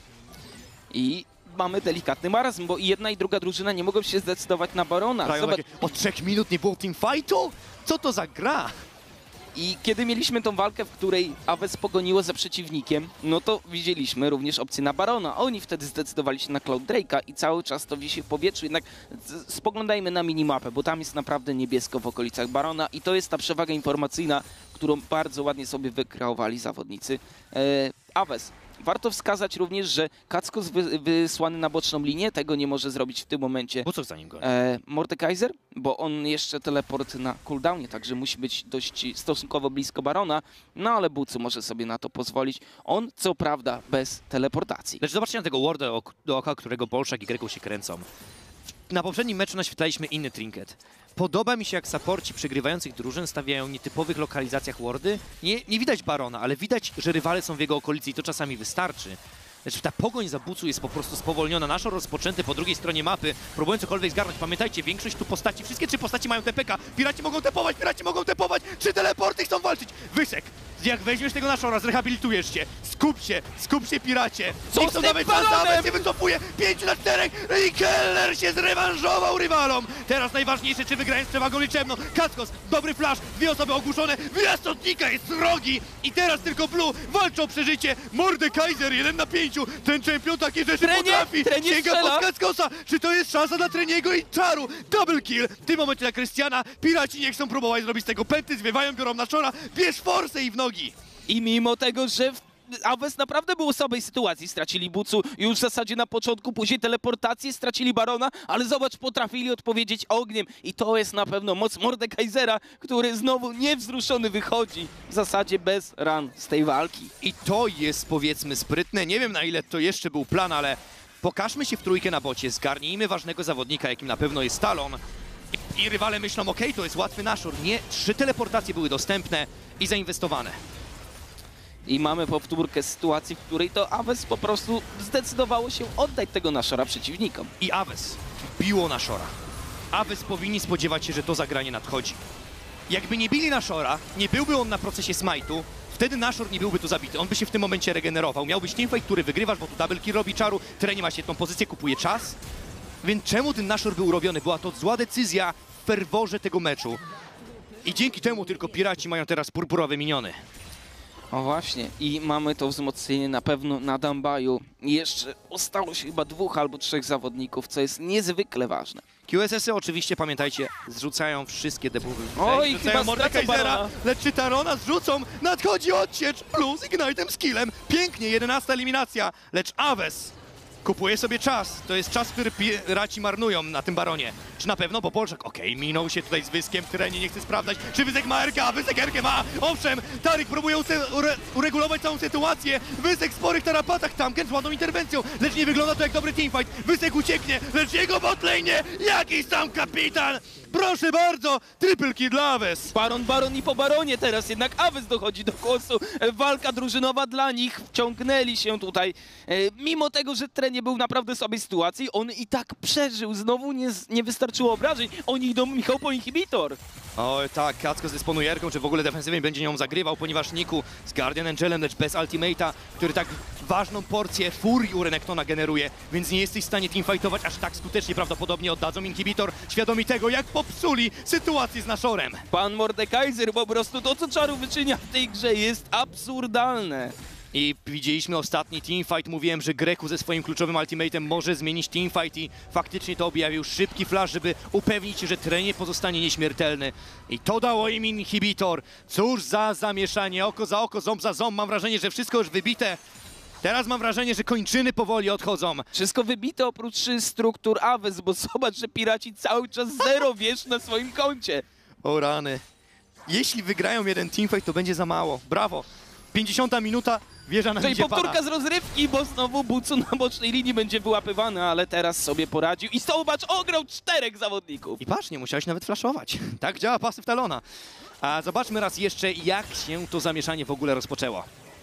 I mamy delikatny marazm, bo i jedna i druga drużyna nie mogą się zdecydować na Barona. Zobacz, od 3 minut nie było teamfightu? Co to za gra? I kiedy mieliśmy tą walkę, w której Aves pogoniło za przeciwnikiem, no to widzieliśmy również opcję na Barona. Oni wtedy zdecydowali się na Cloud Drake'a i cały czas to wisi w powietrzu. Jednak spoglądajmy na minimapę, bo tam jest naprawdę niebiesko w okolicach Barona i to jest ta przewaga informacyjna, którą bardzo ładnie sobie wykreowali zawodnicy Aves. Warto wskazać również, że Kackos wysłany na boczną linię, tego nie może zrobić w tym momencie Bo co za nim go? Mordekaiser, bo on jeszcze teleport na cooldownie, także musi być dość stosunkowo blisko Barona, no ale Bucu może sobie na to pozwolić. On co prawda bez teleportacji. Lecz zobaczcie na tego warda dookoła którego Bolszak i Greku się kręcą. Na poprzednim meczu naświetlaliśmy inny trinket. Podoba mi się, jak supporci przegrywających drużyn stawiają w nietypowych lokalizacjach wardy. Nie widać Barona, ale widać, że rywale są w jego okolicy i to czasami wystarczy. Lecz ta pogoń za Bucu jest po prostu spowolniona. Naszor rozpoczęty po drugiej stronie mapy, próbując cokolwiek zgarnąć. Pamiętajcie, większość tu postaci, wszystkie 3 postaci mają TPK. Piraci mogą tepować, 3 teleporty chcą walczyć. Wysek, jak weźmiesz tego Naszora, zrehabilitujesz się. Skup się piracie. Co Nie chcą z tym nawet czas, balonem? nawet się wycofuje. 5 na 4 i Keller się zrewanżował rywalom. Teraz najważniejsze, czy wygrają z przewagą liczebną. Kackos, dobry flash, 2 osoby ogłuszone. Wyjazd od Nika jest srogi. I teraz tylko Blue walczą o przeżycie. Mordekaiser 1 na 5. Ten czempion takie rzeczy potrafi. Trenie Sięga strzela. pod Kackosa. Czy to jest szansa dla Treniego i Czaru? Double kill. W tym momencie dla Krystiana. Piraci nie chcą próbować zrobić z tego pęty. Zwiewają, biorą Nashora. Bierz forsę i w nogi. I mimo tego, że Aves naprawdę był w słabej sytuacji, stracili Bucu już w zasadzie na początku, później teleportację, stracili Barona, ale zobacz, potrafili odpowiedzieć ogniem i to jest na pewno moc Mordekaisera, który znowu niewzruszony wychodzi w zasadzie bez ran z tej walki. I to jest, powiedzmy, sprytne. Nie wiem, na ile to jeszcze był plan, ale pokażmy się w trójkę na bocie, zgarnijmy ważnego zawodnika, jakim na pewno jest Talon. I rywale myślą, okej, to jest łatwy Nashor. Nie, 3 teleportacje były dostępne i zainwestowane. I mamy powtórkę sytuacji, w której to Aves po prostu zdecydowało się oddać tego Nashora przeciwnikom. I Aves biło Nashora. Aves powinni spodziewać się, że to zagranie nadchodzi. Jakby nie bili Nashora, nie byłby on na procesie smite'u, wtedy Nashor nie byłby tu zabity. On by się w tym momencie regenerował. Miałbyś teamfight, który wygrywasz, bo tu double kill robi Czaru. Trenie ma świetną pozycję, kupuje czas. Więc czemu ten naszor był robiony? Była to zła decyzja w ferworze tego meczu. I dzięki temu tylko piraci mają teraz purpurowe miniony. O właśnie, i mamy to wzmocnienie na pewno na Dambaju. I jeszcze ostatło się chyba 2 albo 3 zawodników, co jest niezwykle ważne. QSS-y oczywiście, pamiętajcie, zrzucają wszystkie debuffy. Oj, Rzucają chyba Mordekaisera, Barona. lecz czy Tarona zrzucą? Nadchodzi odsiecz plus Ignite'em skillem. Pięknie, 11 eliminacja, lecz Aves kupuje sobie czas. To jest czas, który piraci marnują na tym baronie. Czy na pewno? Bo Bolszak, okej, minął się tutaj z Wyskiem w terenie, nie chce sprawdzać, czy Wysek ma RK, a Wysek RK ma. Owszem, Tarik próbuje uregulować całą sytuację. Wysek w sporych tarapatach, Tamken z ładną interwencją, lecz nie wygląda to jak dobry teamfight. Wysek ucieknie, lecz jego botlane, jakiś tam kapitan. Proszę bardzo, triple kill dla Aves. Baron i po baronie teraz jednak Aves dochodzi do głosu. Walka drużynowa dla nich, wciągnęli się tutaj. Mimo tego, że tren nie był w naprawdę słabej sytuacji, on i tak przeżył. Znowu nie wystarczyło obrażeń. Oni idą, Michał, po inhibitor. Oj tak, Kacko dysponuje Erką, czy w ogóle defensywnie będzie nią zagrywał, ponieważ Niku z Guardian Angelem, lecz bez ultimate'a, który tak ważną porcję furii u Renektona generuje, więc nie jesteś w stanie teamfightować aż tak skutecznie. Prawdopodobnie oddadzą inhibitor, świadomi tego, jak popsuli sytuację z Nashorem. Pan Mordekaiser po prostu to, co Czaru wyczynia w tej grze, jest absurdalne. I widzieliśmy ostatni teamfight, mówiłem, że Greku ze swoim kluczowym ultimatem może zmienić teamfight i faktycznie to objawił szybki flash, żeby upewnić się, że teren nie pozostanie nieśmiertelny. I to dało im inhibitor. Cóż za zamieszanie, oko za oko, ząb za ząb. Mam wrażenie, że wszystko już wybite. Teraz mam wrażenie, że kończyny powoli odchodzą. Wszystko wybite oprócz struktur Aves, bo zobacz, że piraci cały czas 0 wież na swoim koncie. O rany. Jeśli wygrają jeden teamfight, to będzie za mało. Brawo. 50 minuta, wieża na Czyli midzie powtórka pada. z rozrywki, bo znowu Bucu na bocznej linii będzie wyłapywany, ale teraz sobie poradził i zobacz, ograł 4 zawodników. I patrz, nie musiałeś nawet flashować. Tak działa pasyw Talona. A zobaczmy raz jeszcze, jak się to zamieszanie w ogóle rozpoczęło.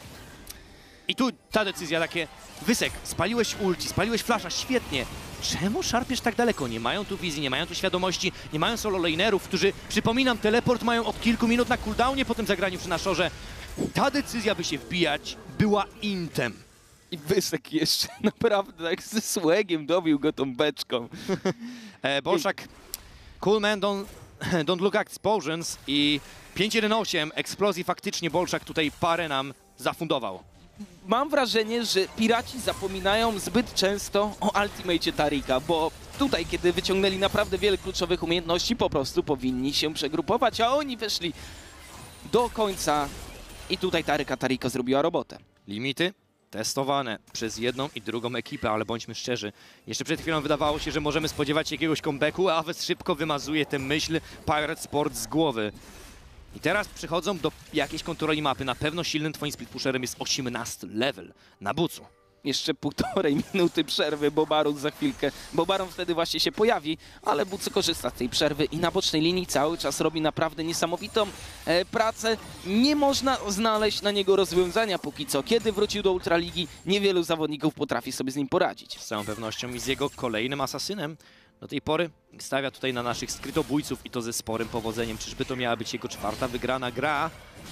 I tu ta decyzja, takie Wysek, spaliłeś ulti, spaliłeś flasha, świetnie. Czemu szarpiesz tak daleko? Nie mają tu wizji, nie mają tu świadomości, nie mają solo lanerów, którzy, przypominam, teleport mają od kilku minut na cooldownie po tym zagraniu przy Nashorze. Ta decyzja, by się wbijać, była intem. I Wysek jeszcze naprawdę tak ze słegiem dobił go tą beczką. Bolszak, cool man, don't look at explosions i 5-1-8, eksplozji faktycznie Bolszak tutaj parę nam zafundował. Mam wrażenie, że piraci zapominają zbyt często o ultimacie Tarika, bo tutaj, kiedy wyciągnęli naprawdę wiele kluczowych umiejętności, po prostu powinni się przegrupować, a oni weszli do końca i tutaj Tariko zrobiła robotę. Limity testowane przez jedną i drugą ekipę, ale bądźmy szczerzy. Jeszcze przed chwilą wydawało się, że możemy spodziewać się jakiegoś comebacku, a Aves szybko wymazuje tę myśl Pirate Sport z głowy. I teraz przychodzą do jakiejś kontroli mapy. Na pewno silnym twoim split pusherem jest 18 level na Bucu. Jeszcze 1,5 minuty przerwy, bo Baron za chwilkę, bo Baron wtedy właśnie się pojawi, ale Bucu korzysta z tej przerwy i na bocznej linii cały czas robi naprawdę niesamowitą pracę. Nie można znaleźć na niego rozwiązania póki co. Kiedy wrócił do Ultraligi, niewielu zawodników potrafi sobie z nim poradzić. Z całą pewnością i z jego kolejnym asasynem. Do tej pory stawia tutaj na naszych skrytobójców i to ze sporym powodzeniem. Czyżby to miała być jego 4. wygrana gra?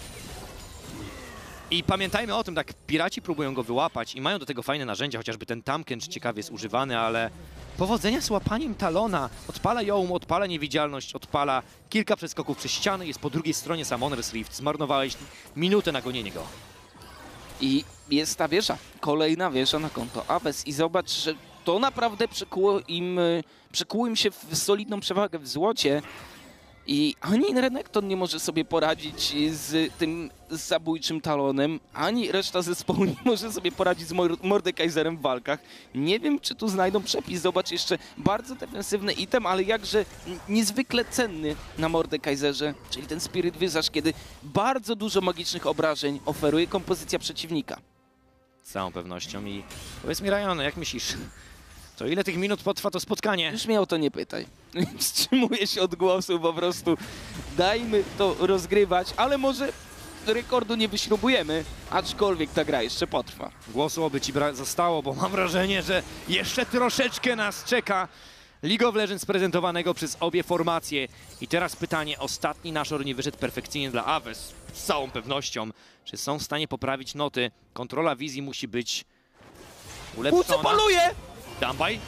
I pamiętajmy o tym, tak piraci próbują go wyłapać i mają do tego fajne narzędzia, chociażby ten Tamken ciekawie jest używany, ale powodzenia z łapaniem Talona. Odpala Joum, odpala niewidzialność, odpala kilka przeskoków przez ściany, jest po drugiej stronie Summoner's Rift. Zmarnowałeś minutę na gonienie go. I jest ta wieża, kolejna wieża na konto Aves i zobacz, że to naprawdę przykuło im się w solidną przewagę w złocie i ani Renekton nie może sobie poradzić z tym zabójczym Talonem, ani reszta zespołu nie może sobie poradzić z Mordekaiserem w walkach. Nie wiem, czy tu znajdą przepis. Zobacz, jeszcze bardzo defensywny item, ale jakże niezwykle cenny na Mordekaiserze, czyli ten Spirit Visage, kiedy bardzo dużo magicznych obrażeń oferuje kompozycja przeciwnika. Z całą pewnością i powiedz mi, Ryan, jak myślisz, to ile tych minut potrwa to spotkanie? Już mnie o to nie pytaj. Wstrzymuję się od głosu, po prostu dajmy to rozgrywać, ale może rekordu nie wyśrubujemy, aczkolwiek ta gra jeszcze potrwa. Głosu oby ci zostało, bo mam wrażenie, że jeszcze troszeczkę nas czeka. League of Legends prezentowanego przez obie formacje. I teraz pytanie, ostatni Nashor nie wyszedł perfekcyjnie dla Aves, z całą pewnością. Czy są w stanie poprawić noty? Kontrola wizji musi być Bucu ulepszona. poluje! Dambaj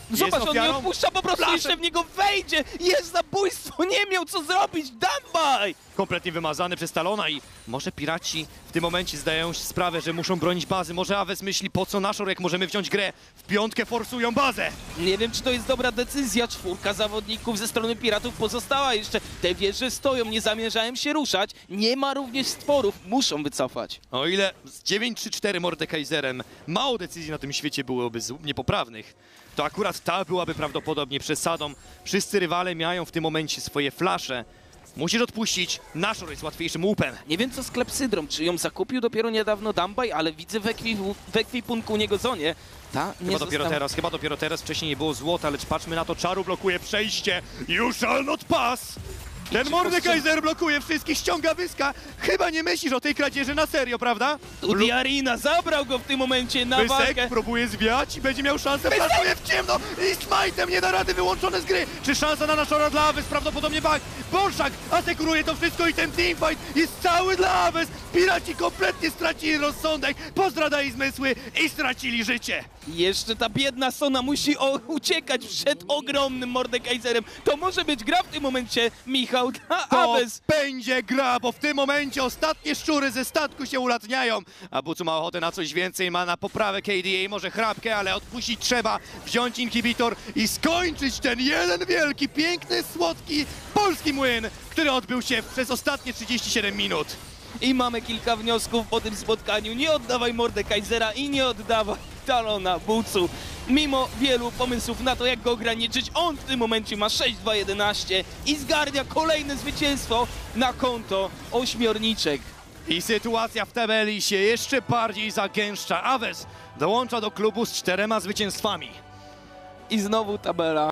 Zobacz, on nie ofiarą. odpuszcza, po prostu Flaszem. jeszcze w niego wejdzie! Jest zabójstwo, nie miał co zrobić, Dambaj! Kompletnie wymazany przez Talona i może piraci w tym momencie zdają się sprawę, że muszą bronić bazy. Może Aves myśli, po co Nashor, jak możemy wziąć grę. W piątkę forsują bazę. Nie wiem, czy to jest dobra decyzja. 4 zawodników ze strony piratów pozostała jeszcze. Te wieże stoją, nie zamierzają się ruszać. Nie ma również stworów, muszą wycofać. O ile z 9-3-4 Mordekaiserem mało decyzji na tym świecie byłoby niepoprawnych, to akurat ta byłaby prawdopodobnie przesadą. Wszyscy rywale mają w tym momencie swoje flasze. Musisz odpuścić, Nashor jest łatwiejszym łupem. Nie wiem, co z klepsydrą. Czy ją zakupił dopiero niedawno Dambaj, ale widzę w ekwipunku u niego zonie. Ta nie Chyba dopiero teraz, wcześniej nie było złota, lecz patrzmy na to, Czaru blokuje przejście. You shall not pass! Ten Mordekaiser blokuje wszystkich, ściąga Wyska. Chyba nie myślisz o tej kradzieży na serio, prawda? Udiarina zabrał go w tym momencie na Wysek walkę. próbuje zwiać i będzie miał szansę, pracuje w ciemno i smajtem nie da rady, wyłączone z gry. Czy szansa na Nashora dla Aves? Prawdopodobnie tak. Bolszak asekuruje to wszystko i ten teamfight jest cały dla Aves. Piraci kompletnie stracili rozsądek, pozdradali zmysły i stracili życie. Jeszcze ta biedna Sona musi uciekać przed ogromnym Mordekaiserem. To może być gra w tym momencie, Michał, dla To Aves. będzie gra, bo w tym momencie ostatnie szczury ze statku się ulatniają. A Bucu ma ochotę na coś więcej, ma na poprawę KDA, może chrapkę, ale odpuścić trzeba, wziąć inhibitor i skończyć ten jeden wielki, piękny, słodki polski młyn, który odbył się przez ostatnie 37 minut. I mamy kilka wniosków po tym spotkaniu. Nie oddawaj Mordekaisera i nie oddawaj Talona Bucu. Mimo wielu pomysłów na to, jak go ograniczyć, on w tym momencie ma 6-2-11 i zgarnia kolejne zwycięstwo na konto ośmiorniczek. I sytuacja w tabeli się jeszcze bardziej zagęszcza. Aves dołącza do klubu z 4 zwycięstwami. I znowu tabela.